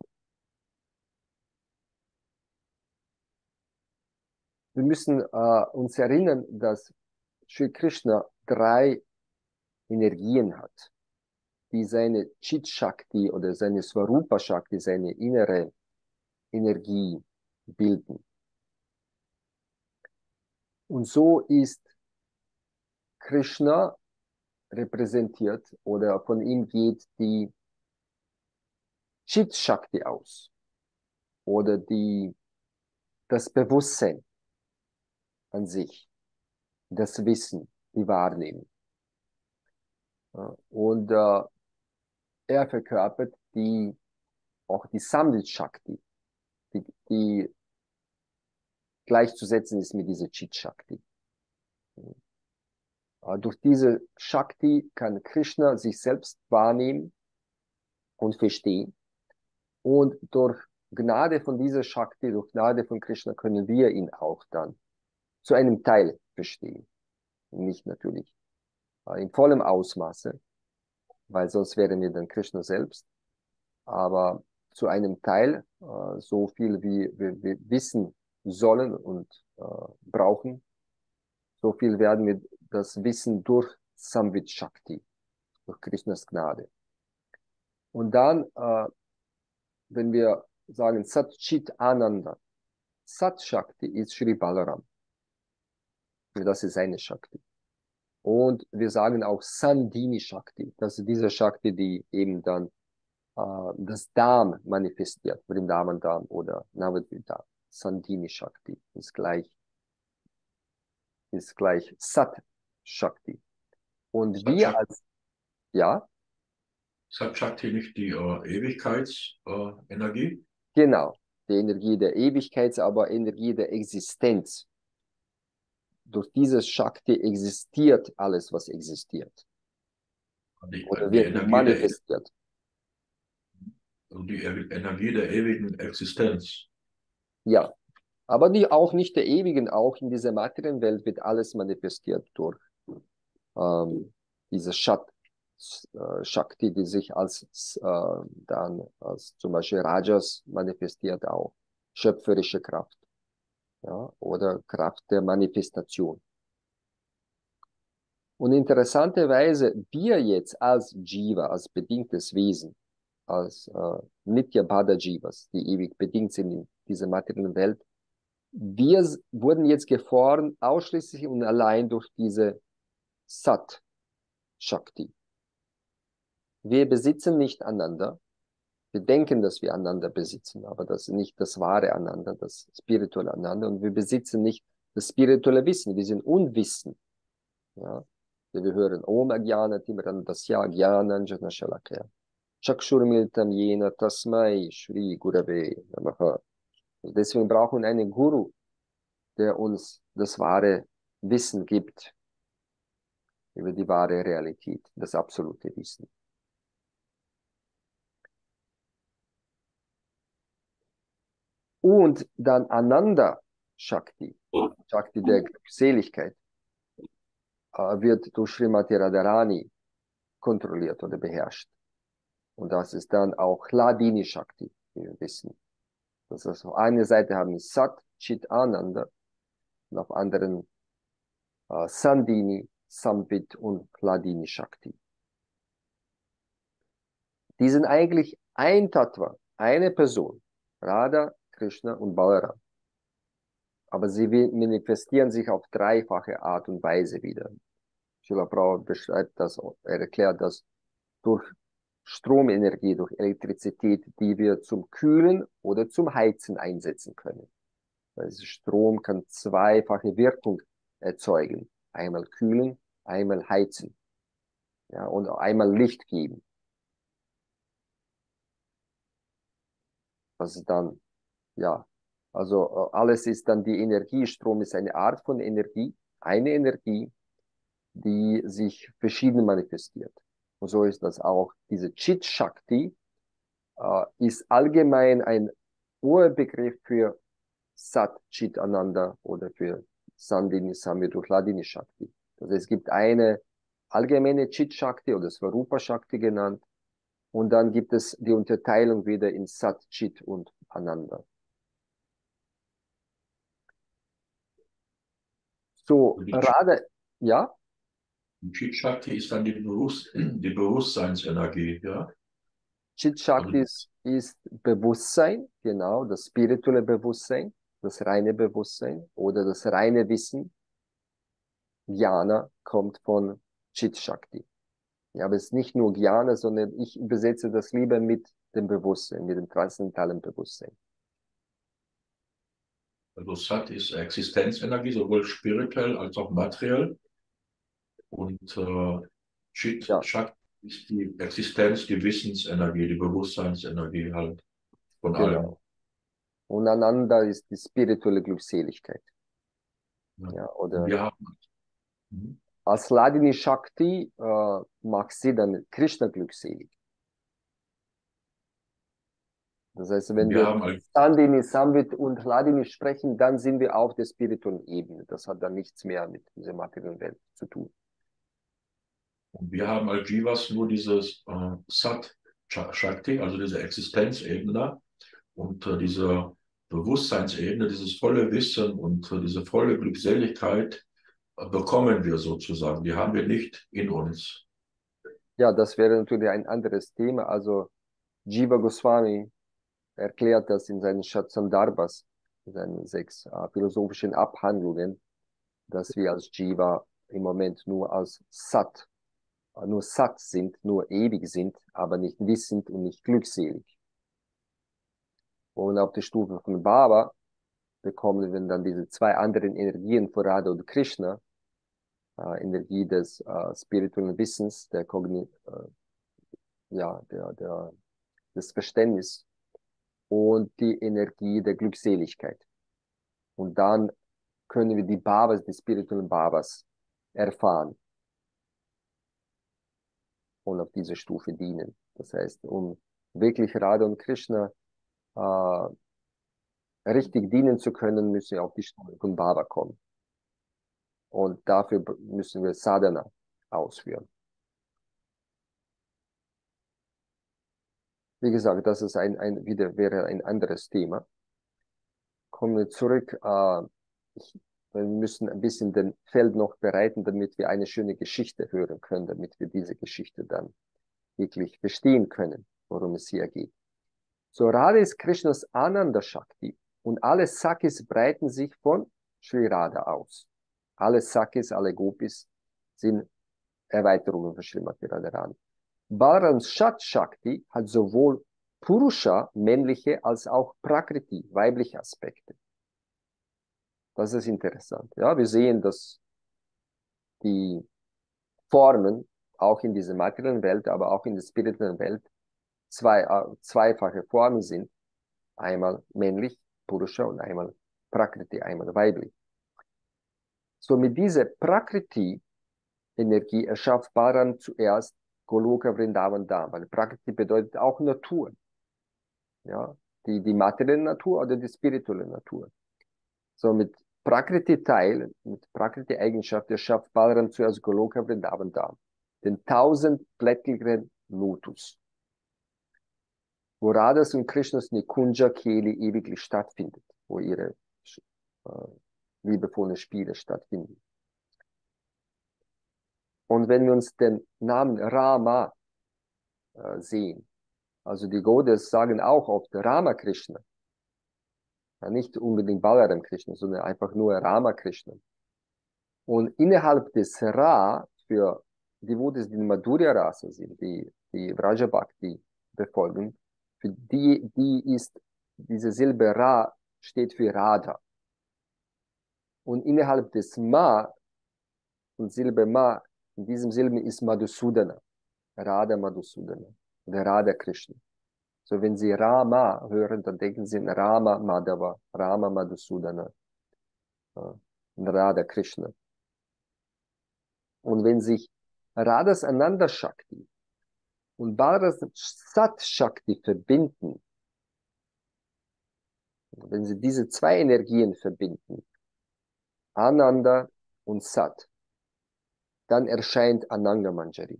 A: Wir müssen uns erinnern, dass Sri Krishna 3 Energien hat, die seine Chit Shakti oder seine Swarupa Shakti, seine innere Energie bilden. Und so ist Krishna repräsentiert oder von ihm geht die Chit Shakti aus oder das Bewusstsein an sich, das Wissen, die Wahrnehmung. Und er verkörpert auch die Samvit Shakti, die gleichzusetzen ist mit dieser Chit Shakti. Durch diese Shakti kann Krishna sich selbst wahrnehmen und verstehen. Und durch Gnade von dieser Shakti, durch Gnade von Krishna können wir ihn auch dann zu einem Teil verstehen. Nicht natürlich in vollem Ausmaße, weil sonst wären wir dann Krishna selbst. Aber zu einem Teil, so viel wie wir wissen sollen und brauchen, so viel werden wir das Wissen durch Samvit Shakti, durch Krishnas Gnade. Und dann, wenn wir sagen Sat Chit Ananda, Sat Shakti ist Sri Balaram. Das ist seine Shakti. Und wir sagen auch Sandhini Shakti. Das ist diese Shakti, die eben dann das Dham manifestiert, Vrindavan Dham oder Navadvip Dham. Sandhini Shakti ist gleich Sat Shakti. Und
B: Sat
A: wir
B: Shakti,
A: als, ja,
B: Sat Shakti nicht die Ewigkeitsenergie?
A: genau, die Energie der Ewigkeit, aber Energie der Existenz. Durch dieses Shakti existiert alles, was existiert. Oder
B: Die
A: wird
B: Energie
A: manifestiert.
B: also die Energie der ewigen Existenz.
A: Ja, aber auch nicht der ewigen, auch in dieser Materienwelt wird alles manifestiert durch diese Shakti, die sich dann als zum Beispiel Rajas manifestiert auch. Schöpferische Kraft, ja, oder Kraft der Manifestation. Und interessanterweise, wir jetzt als Jiva, als bedingtes Wesen, als Nitya Bhada Jivas, die ewig bedingt sind in dieser materiellen Welt, wir wurden jetzt geformt ausschließlich und allein durch diese Sat Shakti. Wir besitzen nicht einander. Wir denken, dass wir einander besitzen, aber das ist nicht das wahre einander, das spirituelle einander. Und wir besitzen nicht das spirituelle Wissen. Wir sind unwissend. Ja? Wir hören Om Ajnana Timrandasya Jnananjana Shalakaya. Chakshurmilitam Yena Tasmai Shri Gurave Namaha. Also deswegen brauchen wir einen Guru, der uns das wahre Wissen gibt über die wahre Realität, das absolute Wissen. Und dann Ananda Shakti, Shakti der Glückseligkeit, wird durch Srimati Radharani kontrolliert oder beherrscht. Und das ist dann auch Hladini Shakti, wie wir wissen. Das ist auf einer Seite haben wir Sat, Chit, Ananda und auf anderen Sandini, Samvit und Hladini Shakti. Die sind eigentlich ein Tattva, eine Person, Radha, Krishna und Balaram. Aber sie manifestieren sich auf dreifache Art und Weise wieder. Srila Prabhupada beschreibt das, er erklärt das durch Stromenergie, durch Elektrizität, die wir zum Kühlen oder zum Heizen einsetzen können. Also Strom kann zweifache Wirkung erzeugen. Einmal kühlen, einmal heizen. Ja, und einmal Licht geben. Das ist dann, ja, also alles ist dann die Energie. Strom ist eine Art von Energie, eine Energie, die sich verschieden manifestiert. Und so ist das auch. Diese Chit Shakti ist allgemein ein Urbegriff für Sat Chit Ananda oder für Sandini Samvit und Hladini Shakti. Also es gibt eine allgemeine Chit Shakti oder Swarupa Shakti genannt. Und dann gibt es die Unterteilung wieder in Sat, Chit und Ananda. So,
B: Und
A: Radha, ja,
B: die Chit Shakti ist dann die Bewusstseinsenergie, ja.
A: Chit
B: Also
A: Shakti ist Bewusstsein, genau, das spirituelle Bewusstsein, das reine Bewusstsein oder das reine Wissen. Jnana kommt von Chit Shakti. Ja, aber es ist nicht nur Jnana, sondern ich übersetze das lieber mit dem Bewusstsein, mit dem transzendentalen Bewusstsein.
B: Also Sat ist Existenzenergie, sowohl spirituell als auch materiell. Und Chit
A: Ja,
B: Shakti ist die Existenz, die Wissensenergie, die Bewusstseinsenergie halt von allem.
A: genau. Und Ananda ist die spirituelle Glückseligkeit.
B: Ja.
A: Ja,
B: Und
A: oder
B: wir haben, mhm.
A: als Hladini Shakti macht sie dann Krishna glückselig. Das heißt,
B: Und
A: wenn
B: wir
A: wir
B: haben als,
A: Sandini, Samvit und Hladini sprechen, dann sind wir auf der spirituellen Ebene. Das hat dann nichts mehr mit dieser materiellen Welt zu tun.
B: und wir haben als Jivas nur dieses Sat Shakti, also diese Existenzebene und diese Bewusstseinsebene, dieses volle Wissen und diese volle Glückseligkeit bekommen wir sozusagen. Die haben wir nicht in uns.
A: Ja, das wäre natürlich ein anderes Thema. Also Jiva Goswami erklärt das in seinen Shatsandarbhas, in seinen 6 philosophischen Abhandlungen, dass wir als Jiva im Moment nur Sat sind, nur ewig sind, aber nicht wissend und nicht glückselig. Und auf der Stufe von Baba bekommen wir dann diese zwei anderen Energien von Radha und Krishna, Energie des spirituellen Wissens, der ja, des Verständnisses und die Energie der Glückseligkeit. Und dann können wir die Babas, die spirituellen Babas erfahren und auf diese Stufe dienen. Das heißt, um wirklich Radha und Krishna richtig dienen zu können, müssen wir auf die Stufe von Baba kommen. Und dafür müssen wir Sadhana ausführen. Wie gesagt, das ist wäre ein anderes Thema. Kommen wir zurück. Wir müssen ein bisschen den Feld noch bereiten, damit wir eine schöne Geschichte hören können, damit wir diese Geschichte dann wirklich verstehen können, worum es hier geht. So, Radha ist Krishnas Ananda Shakti und alle Sakis breiten sich von Sri Radha aus. Alle Sakis, alle Gopis sind Erweiterungen von Srimati Radharani. Balarams Shat Shakti hat sowohl Purusha, männliche, als auch Prakriti, weibliche Aspekte. Das ist interessant. Ja, wir sehen, dass die Formen auch in dieser materiellen Welt, aber auch in der spirituellen Welt zweifache Formen sind. Einmal männlich, Purusha, und einmal Prakriti, einmal weiblich. So mit dieser Prakriti-Energie erschafft Balaram zuerst Goloka Vrindavan Dham, weil Prakriti bedeutet auch Natur. Ja, die materielle Natur oder die spirituelle Natur. So mit Prakriti-Teil, mit Prakriti-Eigenschaft erschafft Balaram zuerst Goloka Vrindavan Dham, den 1000-blättrigen Lotus, wo Radhas und Krishnas Nikunja Keli ewiglich stattfindet, wo ihre liebevollen Spiele stattfinden. Und wenn wir uns den Namen Rama sehen, also die Godes sagen auch oft Rama Krishna, ja, nicht unbedingt Balaram Krishna, sondern einfach nur Rama Krishna. Und innerhalb des Ra für die Devotees, die Madhurya Rasa sind, die Vraja Bhakti befolgen, für die ist diese Silbe Ra steht für Radha. Und innerhalb des Ma und Silbe Ma, in diesem Silben ist Madhusudana, Radha Madhusudana, oder Radha Krishna. So, wenn Sie Rama hören, dann denken Sie an Rama Madhava, Rama Madhusudana, Radha Krishna. Und wenn sich Radhas Ananda Shakti und Balaras Sat Shakti verbinden, wenn Sie diese zwei Energien verbinden, Ananda und Sat, dann erscheint Ananga Manjari.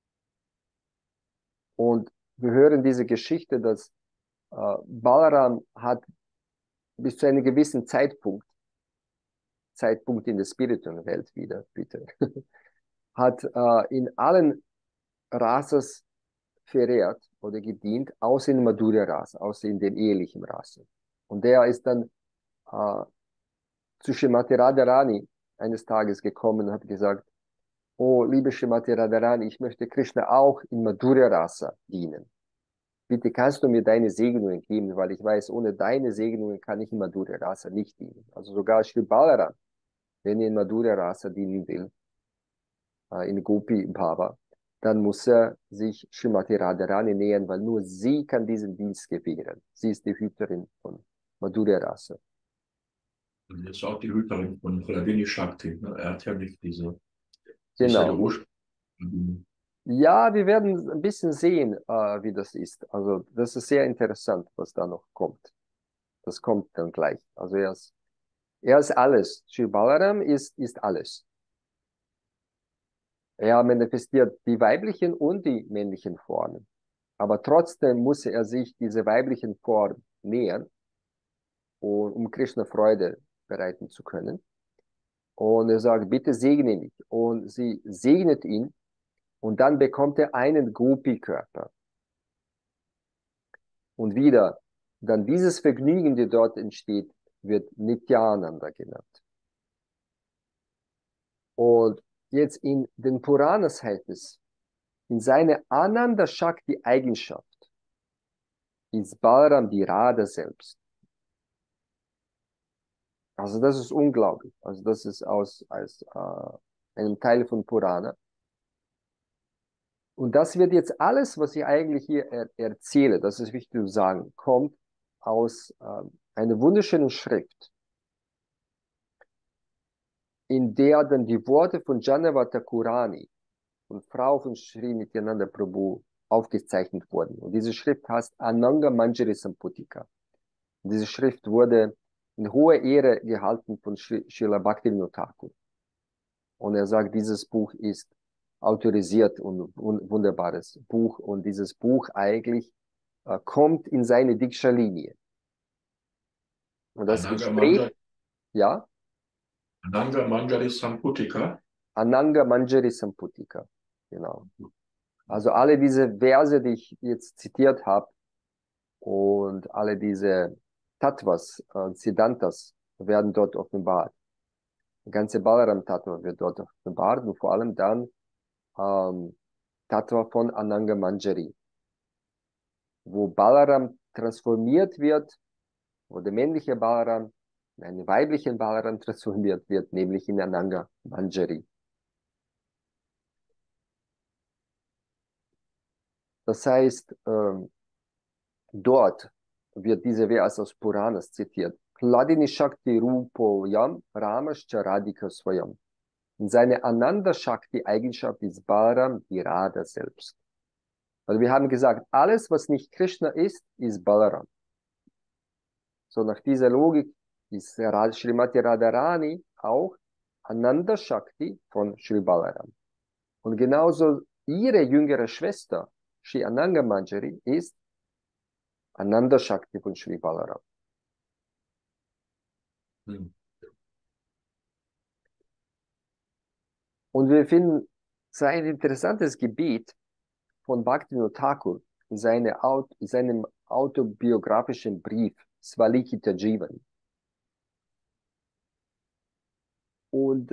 A: Und wir hören diese Geschichte, dass Balaram hat bis zu einem gewissen Zeitpunkt in der spirituellen Welt wieder, bitte, hat in allen Rasas verehrt oder gedient, außer in Madhurya Rasa, außer in den ehelichen Rasen. Und der ist dann zu Srimati Radharani eines Tages gekommen und hat gesagt, oh, liebe Srimati Radharani, ich möchte Krishna auch in Madhurya Rasa dienen. Bitte kannst du mir deine Segnungen geben, weil ich weiß, ohne deine Segnungen kann ich in Madhurya Rasa nicht dienen. Also sogar Sri Balaram, wenn er in Madhurya Rasa dienen will, in Gopi Bhava, dann muss er sich Srimati Radharani nähern, weil nur sie kann diesen Dienst gewähren. Sie ist die Hüterin von Madhurya Rasa.
B: Und jetzt auch die Hüterin von Hladini Shakti. Ne? Er hat ja nicht diese, sie ist ja der
A: Genau.
B: Ursprung.
A: Ja, wir werden ein bisschen sehen, wie das ist. Also das ist sehr interessant, was da noch kommt. Das kommt dann gleich. Also er ist alles. Sri Balaram ist alles. Er manifestiert die weiblichen und die männlichen Formen. Aber trotzdem muss er sich diese weiblichen Formen nähern, um Krishna Freude bereiten zu können. Und er sagt, bitte segne mich. Und sie segnet ihn. Und dann bekommt er einen Gopi-Körper. Und wieder, dann dieses Vergnügen, das dort entsteht, wird Nityananda genannt. Und jetzt in den Puranas heißt es, in seiner Ananda Shakti Eigenschaft ist Balaram die Radha selbst. Also das ist unglaublich. Also das ist einem Teil von Purana. Und das wird jetzt alles, was ich eigentlich hier erzähle, das ist wichtig zu sagen, kommt aus einer wunderschönen Schrift, in der dann die Worte von Janavata Kurani und Frau von Sri Nityananda Prabhu aufgezeichnet wurden. Und diese Schrift heißt Ananga Manjari Samputika. Und diese Schrift wurde in hoher Ehre gehalten von Srila Bhaktivinoda Thakur. Und er sagt, dieses Buch ist autorisiert und wunderbares Buch. Und dieses Buch eigentlich kommt in seine Diksha-Linie. Und das
B: Ananga
A: entspricht,
B: Manjari,
A: ja,
B: Ananga Manjari Samputika.
A: Ananga Manjari Samputika. Genau. Also alle diese Verse, die ich jetzt zitiert habe, und alle diese Tattvas, Siddhantas werden dort offenbart. Die ganze Balaram-Tattva wird dort offenbart und vor allem dann Tattva von Ananga Manjari, wo Balaram transformiert wird, wo der männliche Balaram in einen weiblichen Balaram transformiert wird, nämlich in Ananga Manjari. Das heißt, dort wird diese Vers aus Puranas zitiert. Hladini Shakti Rupo Yam Ramascha Radhika Swayam. Und seine Ananda Shakti Eigenschaft ist Balaram, die Radha selbst. Also wir haben gesagt, alles, was nicht Krishna ist Balaram. So nach dieser Logik ist Srimati Radharani auch Ananda Shakti von Sri Balaram. Und genauso ihre jüngere Schwester, Sri Ananga Manjari, ist Ananda Shakti von Sri Balaram.
B: Hm.
A: Und wir finden es ein interessantes Gebiet von Bhaktivinoda Thakur in seinem autobiografischen Brief Svalikita Jivan. Und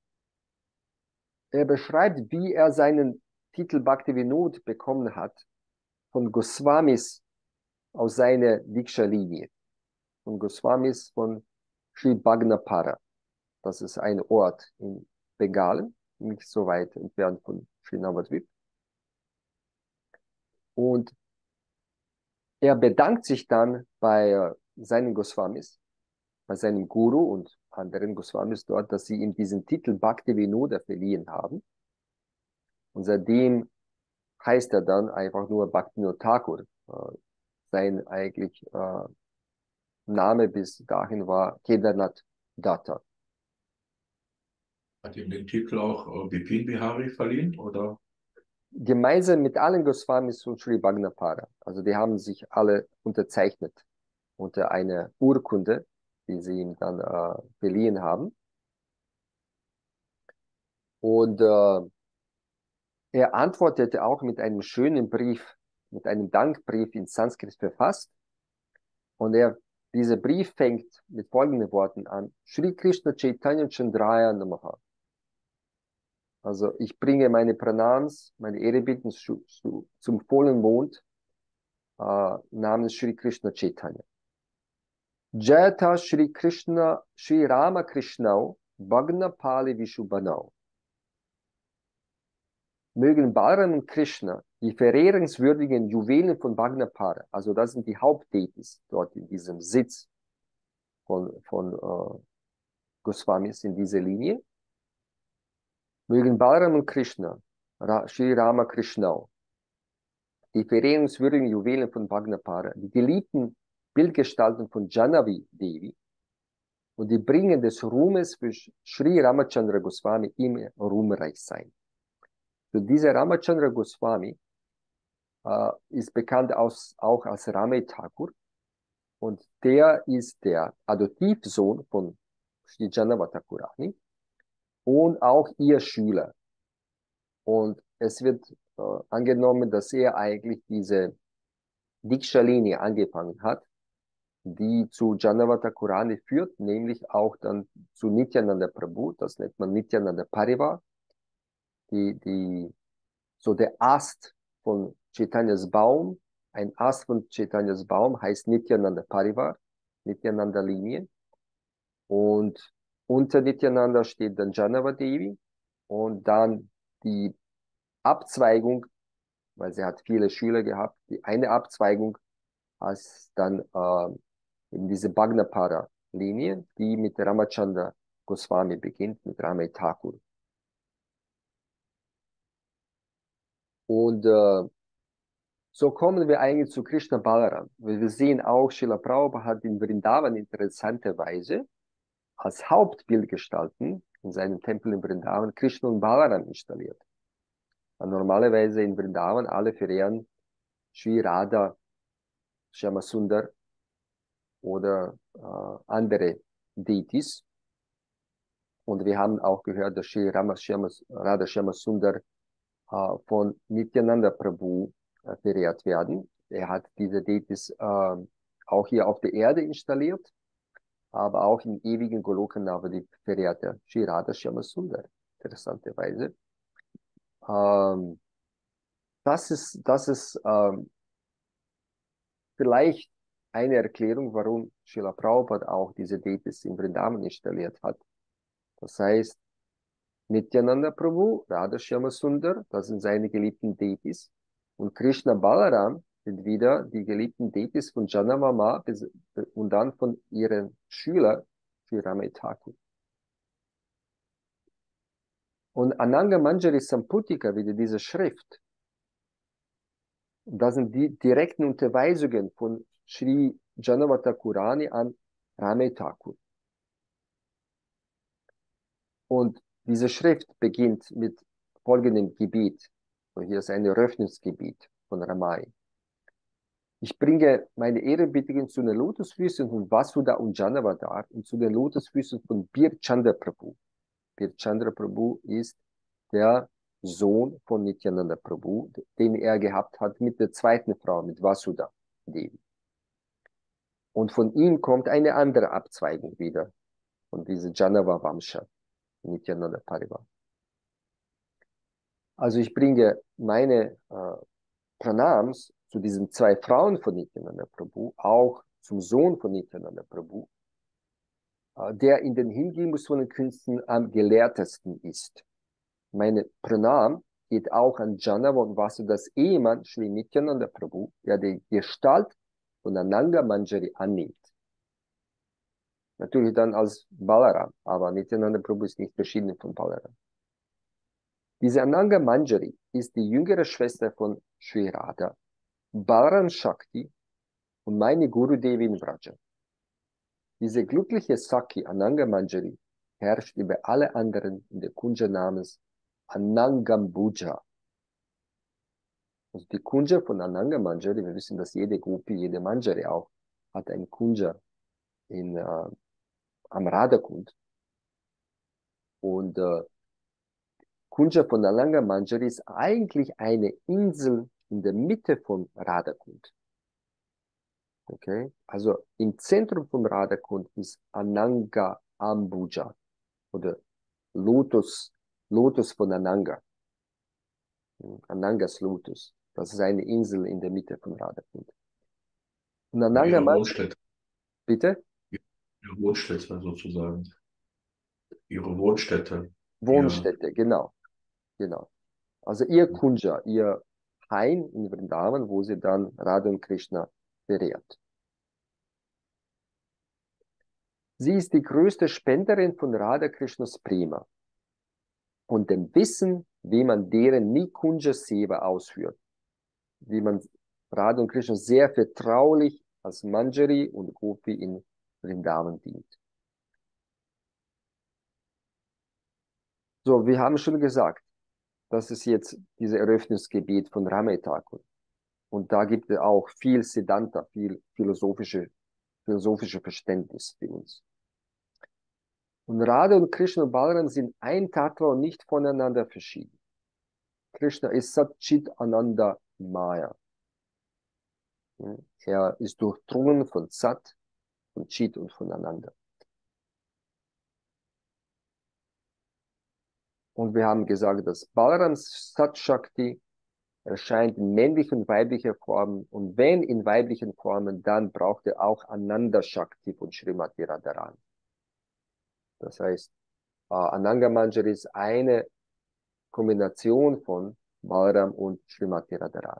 A: er beschreibt, wie er seinen Titel Bhaktivinoda bekommen hat von Goswamis aus seiner Diksha-Linie. Von Goswamis von Sri Bhagnapara. Das ist ein Ort in Bengalen, nicht so weit entfernt von Sri Navadvip. Und er bedankt sich dann bei seinen Goswamis, bei seinem Guru und anderen Goswamis dort, dass sie ihm diesen Titel Bhaktivinoda verliehen haben. Und seitdem heißt er dann einfach nur Bhaktivinoda Thakur. Sein eigentlich Name bis dahin war Kedarnath Datta.
B: Hat ihm den Titel auch Bipin Bihari verliehen, oder?
A: Gemeinsam mit allen Goswamis und Sri Bhagnapara. Also die haben sich alle unterzeichnet unter einer Urkunde, die sie ihm dann verliehen haben. Und er antwortete auch mit einem schönen Brief, mit einem Dankbrief in Sanskrit verfasst. Und dieser Brief fängt mit folgenden Worten an. Shri Krishna Chaitanya Chandraya Namaha. Also ich bringe meine Pranams, meine Ehrebitten zum vollen Mond namens Shri Krishna Chaitanya. Jayata Shri Krishna, Shri Rama Krishnau, Bhagna Pali Vishubhanau. Mögen Balaram und Krishna, die verehrungswürdigen Juwelen von Bhagnapara, also das sind die Hauptdetis dort in diesem Sitz von Goswamis in dieser Linie, mögen Balaram und Krishna, Shri Rama Krishnau, die verehrungswürdigen Juwelen von Bhagnapara, die geliebten Bildgestalten von Janavi Devi und die Bringer des Ruhmes für Sri Ramachandra Goswami immer ruhmreich sein. So dieser Ramachandra Goswami ist bekannt auch als Ramay Thakur und der ist der Adoptivsohn von Sri Janavata Kurani und auch ihr Schüler. Und es wird angenommen, dass er eigentlich diese Diksha-Linie angefangen hat, die zu Janavata Kurani führt, nämlich auch dann zu Nityananda Prabhu, das nennt man Nityananda Parivar, so der Ast von Chaitanyas Baum, ein Ast von Chaitanyas Baum heißt Nityananda Parivar, Nityananda Linie, und unter Nityananda steht dann Janava Devi Und dann die Abzweigung, weil sie hat viele Schüler gehabt, die eine Abzweigung als dann eben diese Bhagnapara-Linie, die mit Ramachandra Goswami beginnt, mit Ramay Thakur. Und so kommen wir eigentlich zu Krishna Balaram. Wir sehen auch, Srila Prabhupada hat in Vrindavan interessanterweise als Hauptbildgestalten in seinem Tempel in Vrindavan Krishna und Balaram installiert. Und normalerweise in Vrindavan alle verehren Sri Radha, Shyamasundar oder andere Deities. Und wir haben auch gehört, dass Sri Radha Shyamasundar von Nityananda Prabhu verehrt werden. Er hat diese Deities auch hier auf der Erde installiert, aber auch im ewigen Goloka Navadip verehrt er Sri Radha Shyamasundar, interessanterweise. Ähm, das ist vielleicht eine Erklärung, warum Srila Prabhupada auch diese Deities in Vrindavan installiert hat. Das heißt, Nityananda Prabhu, Radha Shyamasundar, das sind seine geliebten Deities. Und Krishna Balaram sind wieder die geliebten Deities von Janamama und dann von ihren Schüler, Sri Ramay Thakur. Und Ananga Manjari Samputika, wieder diese Schrift, das sind die direkten Unterweisungen von Sri Janavatakurani an Ramay Thakur. Und diese Schrift beginnt mit folgendem Gebet. Und hier ist ein Eröffnungsgebet von Ramay. Ich bringe meine Ehrerbietigen zu den Lotusfüßen von Vasudha und Janavadar und zu den Lotusfüßen von Bir Chandra Prabhu. Bir Chandra Prabhu ist der Sohn von Nityananda Prabhu, den er gehabt hat mit der zweiten Frau, mit Vasudha Devi. Und von ihm kommt eine andere Abzweigung wieder, von dieser Janava Vamsha, Nityananda Parivar. Also ich bringe meine Pranams zu diesen zwei Frauen von Nityananda Prabhu, auch zum Sohn von Nityananda Prabhu, der in den hingebungsvollen Künsten am gelehrtesten ist. Meine Pranam geht auch an Janava und Vasudas Ehemann, Sri Nityananda Prabhu, der die Gestalt von Ananga Manjari annimmt. Natürlich dann als Balaram, aber Nityananda Prabhu ist nicht verschieden von Balaram. Diese Ananga Manjari ist die jüngere Schwester von Sri Radha, Balaram Shakti und meine Guru Devi in Vraja. Diese glückliche Sakhi Ananga Manjari herrscht über alle anderen in der Kunja namens Anangambuja. Also die Kunja von Ananga Manjari, wir wissen, dass jede Gopi, jede Manjari auch, hat ein Kunja am Radhakund. Und Kunja von Ananga Manjari ist eigentlich eine Insel in der Mitte von Radhakund. Okay, also im Zentrum von Radhakund ist Ananga Ambuja oder Lotus von Ananga. Anangas Lotus. Das ist eine Insel in der Mitte von Radhakund. Und Ananga
B: Ihre
A: Manjari,
B: Wohnstätte,
A: bitte?
B: ihre Wohnstätte sozusagen. Ihre Wohnstätte, ihr,
A: Wohnstätte, genau, genau. Also ihr Kunja, ihr Heim in Vrindavan, wo sie dann Radha und Krishna verehrt. Sie ist die größte Spenderin von Radha Krishnas Prema und dem Wissen, wie man deren Nikunja Seva ausführt, wie man Radha und Krishna sehr vertraulich als Manjari und Gopi in Vrindavan dient. So, wir haben schon gesagt, das ist jetzt dieses Eröffnungsgebiet von Ramay Thakur. Und da gibt es auch viel Siddhanta, viel philosophische Verständnis für uns. Und Radha und Krishna und Balaram sind ein Tattva und nicht voneinander verschieden. Krishna ist Satchit Ananda Maya. Er ist durchdrungen von Sat, von Chit und voneinander. Und wir haben gesagt, dass Balarams Sat Shakti erscheint in männlichen und weiblichen Formen. Und wenn in weiblichen Formen, dann braucht er auch Ananda Shakti von Srimati Radharani. Das heißt, Ananga Manjari ist eine Kombination von Balaram und Srimati Radharani.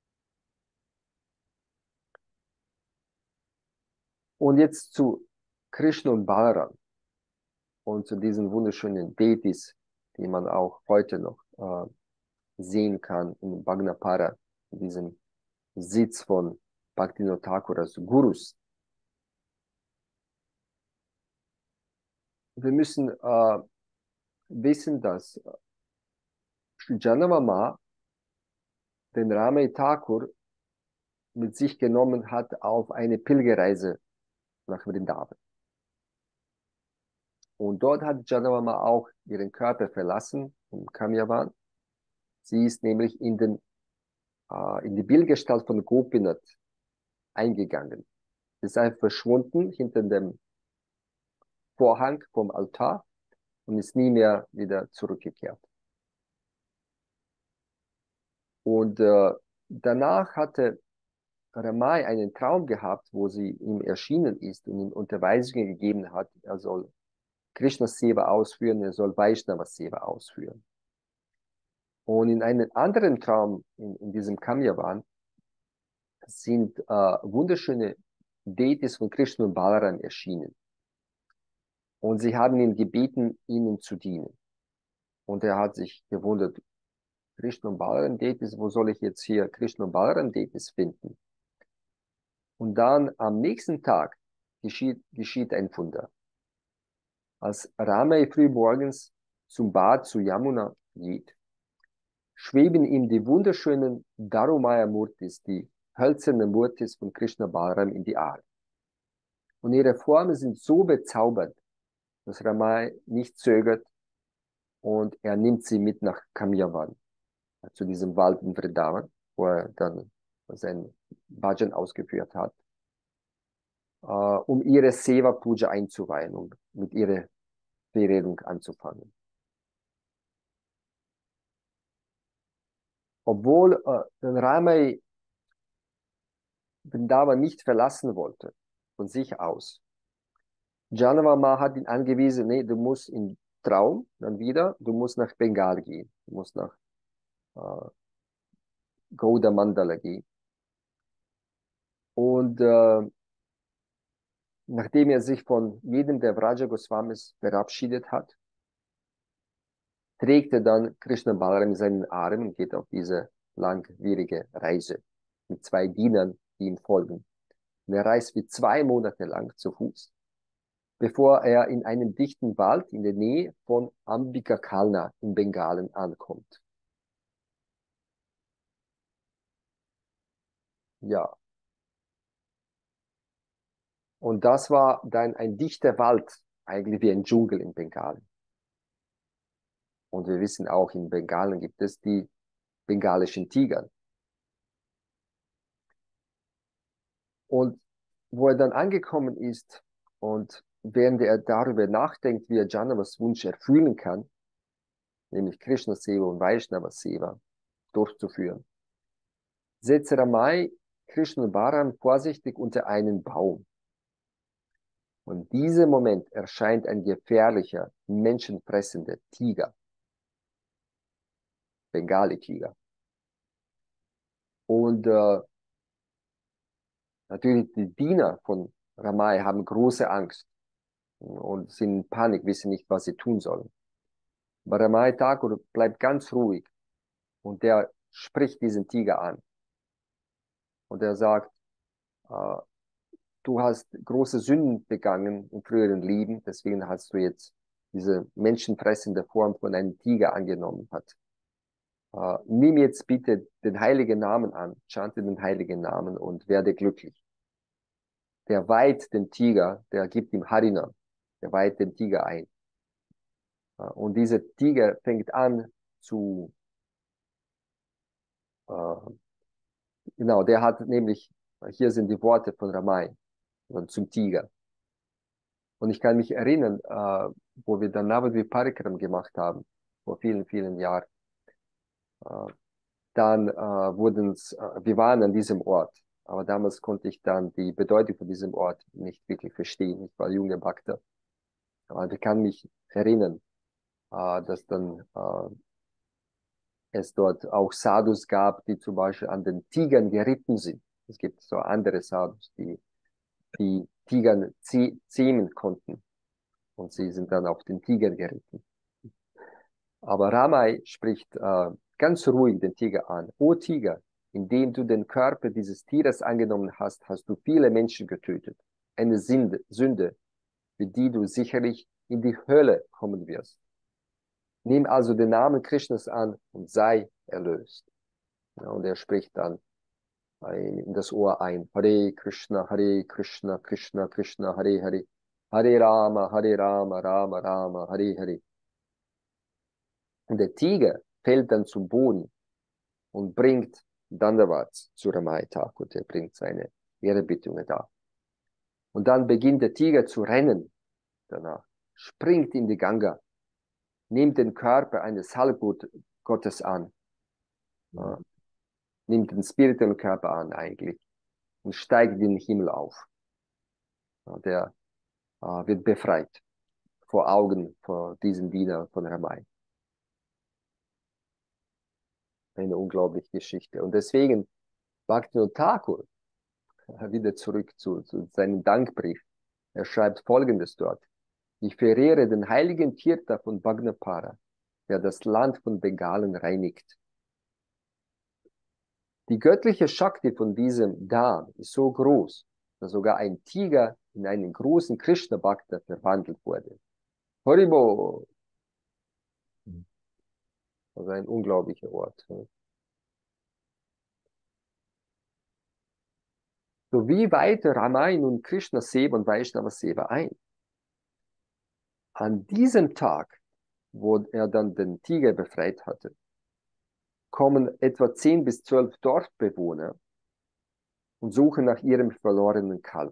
A: Und jetzt zu Krishna und Balaram und zu diesen wunderschönen Deities, die man auch heute noch sehen kann in Bhagnapara, in diesem Sitz von Bhaktivinoda Thakur als Gurus. Wir müssen wissen, dass Sri Janamama den Ramay Thakur mit sich genommen hat auf eine Pilgerreise nach Vrindavan. Und dort hat Janamama auch ihren Körper verlassen, im Kamyavan. Sie ist nämlich in die Bildgestalt von Gopinath eingegangen. Sie ist einfach verschwunden hinter dem Vorhang vom Altar und ist nie mehr wieder zurückgekehrt. Und danach hatte Ramay einen Traum gehabt, wo sie ihm erschienen ist und ihm Unterweisungen gegeben hat, er soll Krishna Seva ausführen, er soll Vaishnava Seva ausführen. Und in einem anderen Traum, in diesem Kamyavan, sind wunderschöne Deities von Krishna und Balaram erschienen. Und sie haben ihn gebeten, ihnen zu dienen. Und er hat sich gewundert, Krishna und Balaram Deities, wo soll ich jetzt hier Krishna und Balaram Deities finden? Und dann am nächsten Tag geschieht ein Wunder. Als Ramay frühmorgens zum Bad zu Yamuna geht, schweben ihm die wunderschönen Darumaya Murtis, die hölzernen Murtis von Krishna Balaram in die Arme. Und ihre Formen sind so bezaubernd, dass Ramay nicht zögert und er nimmt sie mit nach Kamyavan, zu diesem Wald in Vrindavan, wo er dann sein Bhajan ausgeführt hat, um ihre Seva Puja einzuweihen und mit ihrer Verehrung anzufangen. Obwohl Ramay Vrindavan nicht verlassen wollte, von sich aus. Janamama hat ihn angewiesen, nee, du musst im Traum dann wieder, du musst nach Bengal gehen, du musst nach Gauda Mandala gehen. Und nachdem er sich von jedem der Vraja Goswamis verabschiedet hat, trägt er dann Krishna Balaram in seinen Armen und geht auf diese langwierige Reise mit zwei Dienern, die ihm folgen. Und er reist für 2 Monate lang zu Fuß, bevor er in einem dichten Wald in der Nähe von Ambikakalna in Bengalen ankommt. Ja. Und das war dann ein dichter Wald, eigentlich wie ein Dschungel in Bengalen. Und wir wissen auch, in Bengalen gibt es die bengalischen Tiger. Und wo er dann angekommen ist und während er darüber nachdenkt, wie er Janamas Wunsch erfüllen kann, nämlich Krishna Seva und Vaishnava Seva durchzuführen, setzt Ramay Krishna und Balaram vorsichtig unter einen Baum. Und in diesem Moment erscheint ein gefährlicher, menschenfressender Tiger. Bengali-Tiger. Und natürlich die Diener von Ramay haben große Angst und sind in Panik, wissen nicht, was sie tun sollen. Aber Ramay Thakur bleibt ganz ruhig und der spricht diesen Tiger an. Und er sagt, du hast große Sünden begangen im früheren Leben, deswegen hast du jetzt diese menschenfressende Form von einem Tiger angenommen hat. Nimm jetzt bitte den heiligen Namen an, chante den heiligen Namen und werde glücklich. Der weiht den Tiger, der gibt ihm Harinam, der weiht den Tiger ein. Und dieser Tiger fängt an genau, der hat nämlich, hier sind die Worte von Ramay zum Tiger. Und ich kann mich erinnern, wo wir dann Navadvip Parikram gemacht haben, vor vielen, vielen Jahren, dann wir waren an diesem Ort, aber damals konnte ich dann die Bedeutung von diesem Ort nicht wirklich verstehen. Ich war junger Bhakta. Aber ich kann mich erinnern, dass dann es dort auch Sadhus gab, die zum Beispiel an den Tigern geritten sind. Es gibt so andere Sadhus, die Tigern zähmen konnten. Und sie sind dann auf den Tiger geritten. Aber Ramai spricht ganz ruhig den Tiger an. O Tiger, indem du den Körper dieses Tieres angenommen hast, hast du viele Menschen getötet. Eine Sünde, für die du sicherlich in die Hölle kommen wirst. Nimm also den Namen Krishnas an und sei erlöst. Ja, und er spricht dann in das Ohr ein. Hare Krishna, Krishna Krishna, Hare Hare. Hare Rama, Rama Rama, Hare Hare. Und der Tiger fällt dann zum Boden und bringt Dandavats zu Ramai Thakur. Der bringt seine Ehrerbietung da. Und dann beginnt der Tiger zu rennen danach, springt in die Ganga, nimmt den Körper eines Halbgottes an, nimmt den spirituellen Körper an eigentlich und steigt in den Himmel auf. Der wird befreit vor Augen von diesem Diener von Ramai. Eine unglaubliche Geschichte. Und deswegen Bhaktivinoda Thakur, wieder zurück zu seinem Dankbrief. Er schreibt Folgendes dort. Ich verehre den heiligen Tirtha von Bhagnapara, der das Land von Bengalen reinigt. Die göttliche Shakti von diesem Dham ist so groß, dass sogar ein Tiger in einen großen Krishna-Bhakta verwandelt wurde. Haribo! Also ein unglaublicher Ort. So wie weiter Ramai nun Krishna Seva und Vaishnava Seva ein. An diesem Tag, wo er dann den Tiger befreit hatte, kommen etwa 10 bis 12 Dorfbewohner und suchen nach ihrem verlorenen Kalb.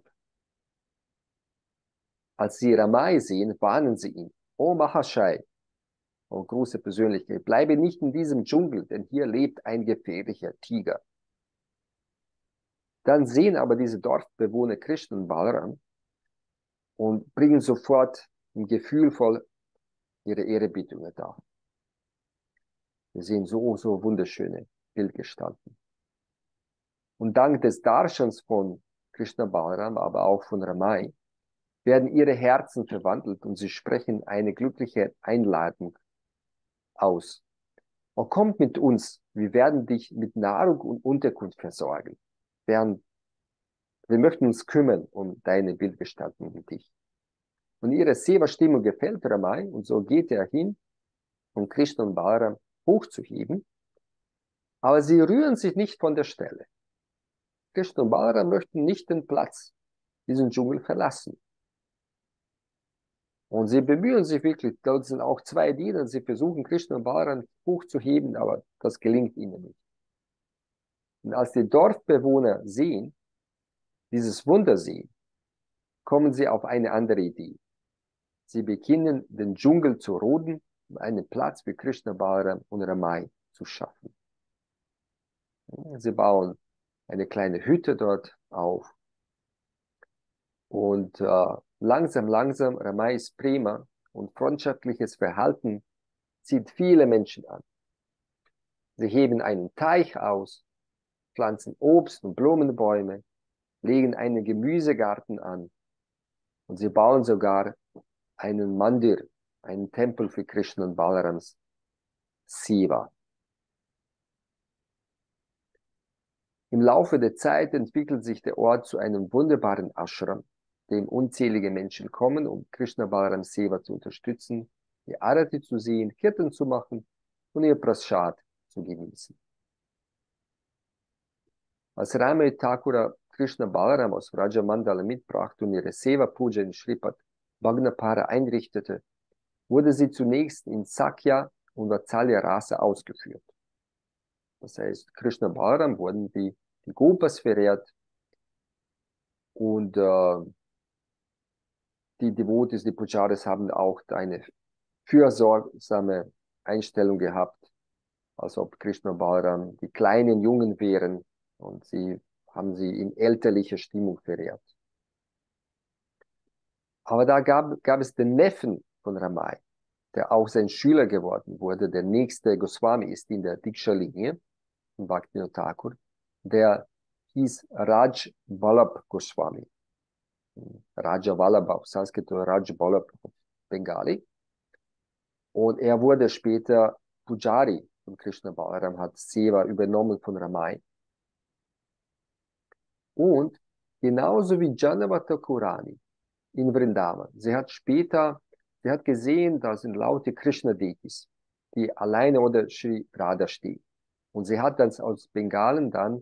A: Als sie Ramai sehen, warnen sie ihn. O Mahashai, o große Persönlichkeit, bleibe nicht in diesem Dschungel, denn hier lebt ein gefährlicher Tiger. Dann sehen aber diese Dorfbewohner Krishna und Balaram und bringen sofort gefühlvoll ihre Ehrerbietung dar. Wir sehen so wunderschöne Bildgestalten. Und dank des Darshans von Krishna Balaram, aber auch von Ramai, werden ihre Herzen verwandelt und sie sprechen eine glückliche Einladung aus. Oh, kommt mit uns, wir werden dich mit Nahrung und Unterkunft versorgen. Wir möchten uns kümmern um deine Bildgestaltung mit dich. Und ihre Seva-Stimmung gefällt Ramai und so geht er hin, um Krishna und Balaram hochzuheben. Aber sie rühren sich nicht von der Stelle. Krishna und Balaram möchten nicht den Platz, diesen Dschungel verlassen. Und sie bemühen sich wirklich, dort sind auch 2 Diener, sie versuchen Krishna und Balaram hochzuheben, aber das gelingt ihnen nicht. Und als die Dorfbewohner sehen, dieses Wunder sehen, kommen sie auf eine andere Idee. Sie beginnen, den Dschungel zu roden, um einen Platz für Krishna, Balaram und Ramai zu schaffen. Sie bauen eine kleine Hütte dort auf. Und langsam, Ramais Prima und freundschaftliches Verhalten zieht viele Menschen an. Sie heben einen Teich aus, pflanzen Obst- und Blumenbäume, legen einen Gemüsegarten an und sie bauen sogar einen Mandir, einen Tempel für Krishna und Balarams Siva. Im Laufe der Zeit entwickelt sich der Ort zu einem wunderbaren Ashram, dem unzählige Menschen kommen, um Krishna Balaram Seva zu unterstützen, die Arati zu sehen, Kirtan zu machen und ihr Prasad zu genießen. Als Ramai Thakura Krishna Balaram aus Rajamandala mitbrachte und ihre Seva Puja in Shripad Bhagnapara einrichtete, wurde sie zunächst in Sakya und Vatsalya Rasa ausgeführt. Das heißt, Krishna Balaram wurden die Gopas verehrt und die Devotis, die Pujaris haben auch eine fürsorgsame Einstellung gehabt, als ob Krishna Balaram die kleinen Jungen wären und sie haben sie in elterlicher Stimmung verehrt. Aber da gab es den Neffen von Ramai, der auch sein Schüler geworden wurde, der nächste Goswami ist in der Diksha-Linie, in Bhaktivinoda Thakur, der hieß Raj Vallabh Goswami. Raja Vallabh auf Sanskrit oder Raj Vallabh auf Bengali. Und er wurde später Pujari von Krishna Balaram, hat Seva übernommen von Ramai. Und genauso wie Janavata Kurani in Vrindavan, sie hat gesehen, da sind laute Krishna-Detis, die alleine unter Sri Radha stehen. Und sie hat dann aus Bengalen dann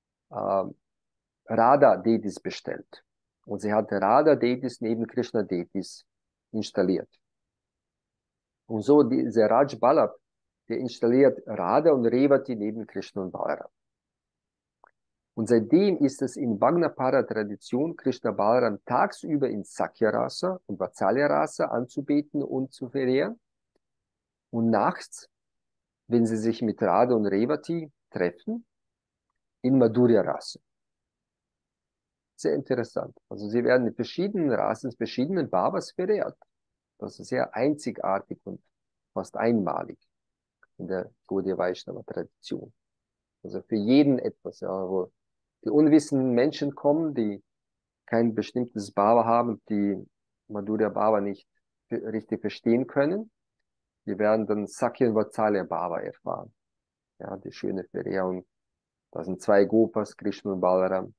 A: Radha-Detis bestellt. Und sie hat Radha-Detis neben Krishna-Detis installiert. Und so dieser Raj Vallabh, der installiert Radha und Revati neben Krishna und Balaram. Und seitdem ist es in Vagnapara-Tradition, Krishna Balaram tagsüber in Sakya-Rasa und Vatsalya-Rasa anzubeten und zu verehren. Und nachts, wenn sie sich mit Radha und Revati treffen, in Madhurya-Rasa. Sehr interessant. Also sie werden in verschiedenen Rassen, verschiedenen Babas verehrt. Das ist sehr einzigartig und fast einmalig in der Gaudiya Vaishnava-Tradition. Also für jeden etwas, ja, wo die unwissenden Menschen kommen, die kein bestimmtes Bhava haben, die Madhurya Bhava nicht richtig verstehen können, die werden dann Sakya und Vatsalya Bhava erfahren. Ja, die schöne Verehrung. Da sind zwei Gopas, Krishna und Balaram.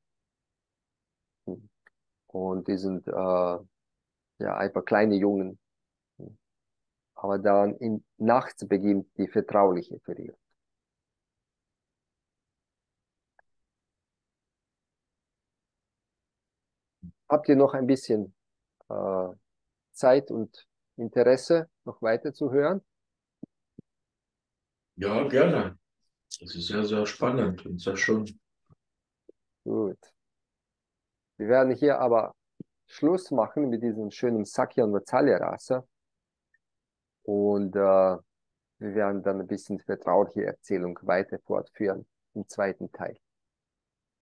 A: Und die sind ja einfach kleine Jungen. Aber dann nachts beginnt die vertrauliche Verehrung. Habt ihr noch ein bisschen äh, Zeit und Interesse, noch weiter zu hören?
B: Ja, gerne. Das ist sehr, sehr spannend und sehr schön.
A: Gut. Wir werden hier aber Schluss machen mit diesem schönen Sakya und Vatsalya Rasa. Und wir werden dann ein bisschen vertrauliche Erzählung weiter fortführen im zweiten Teil.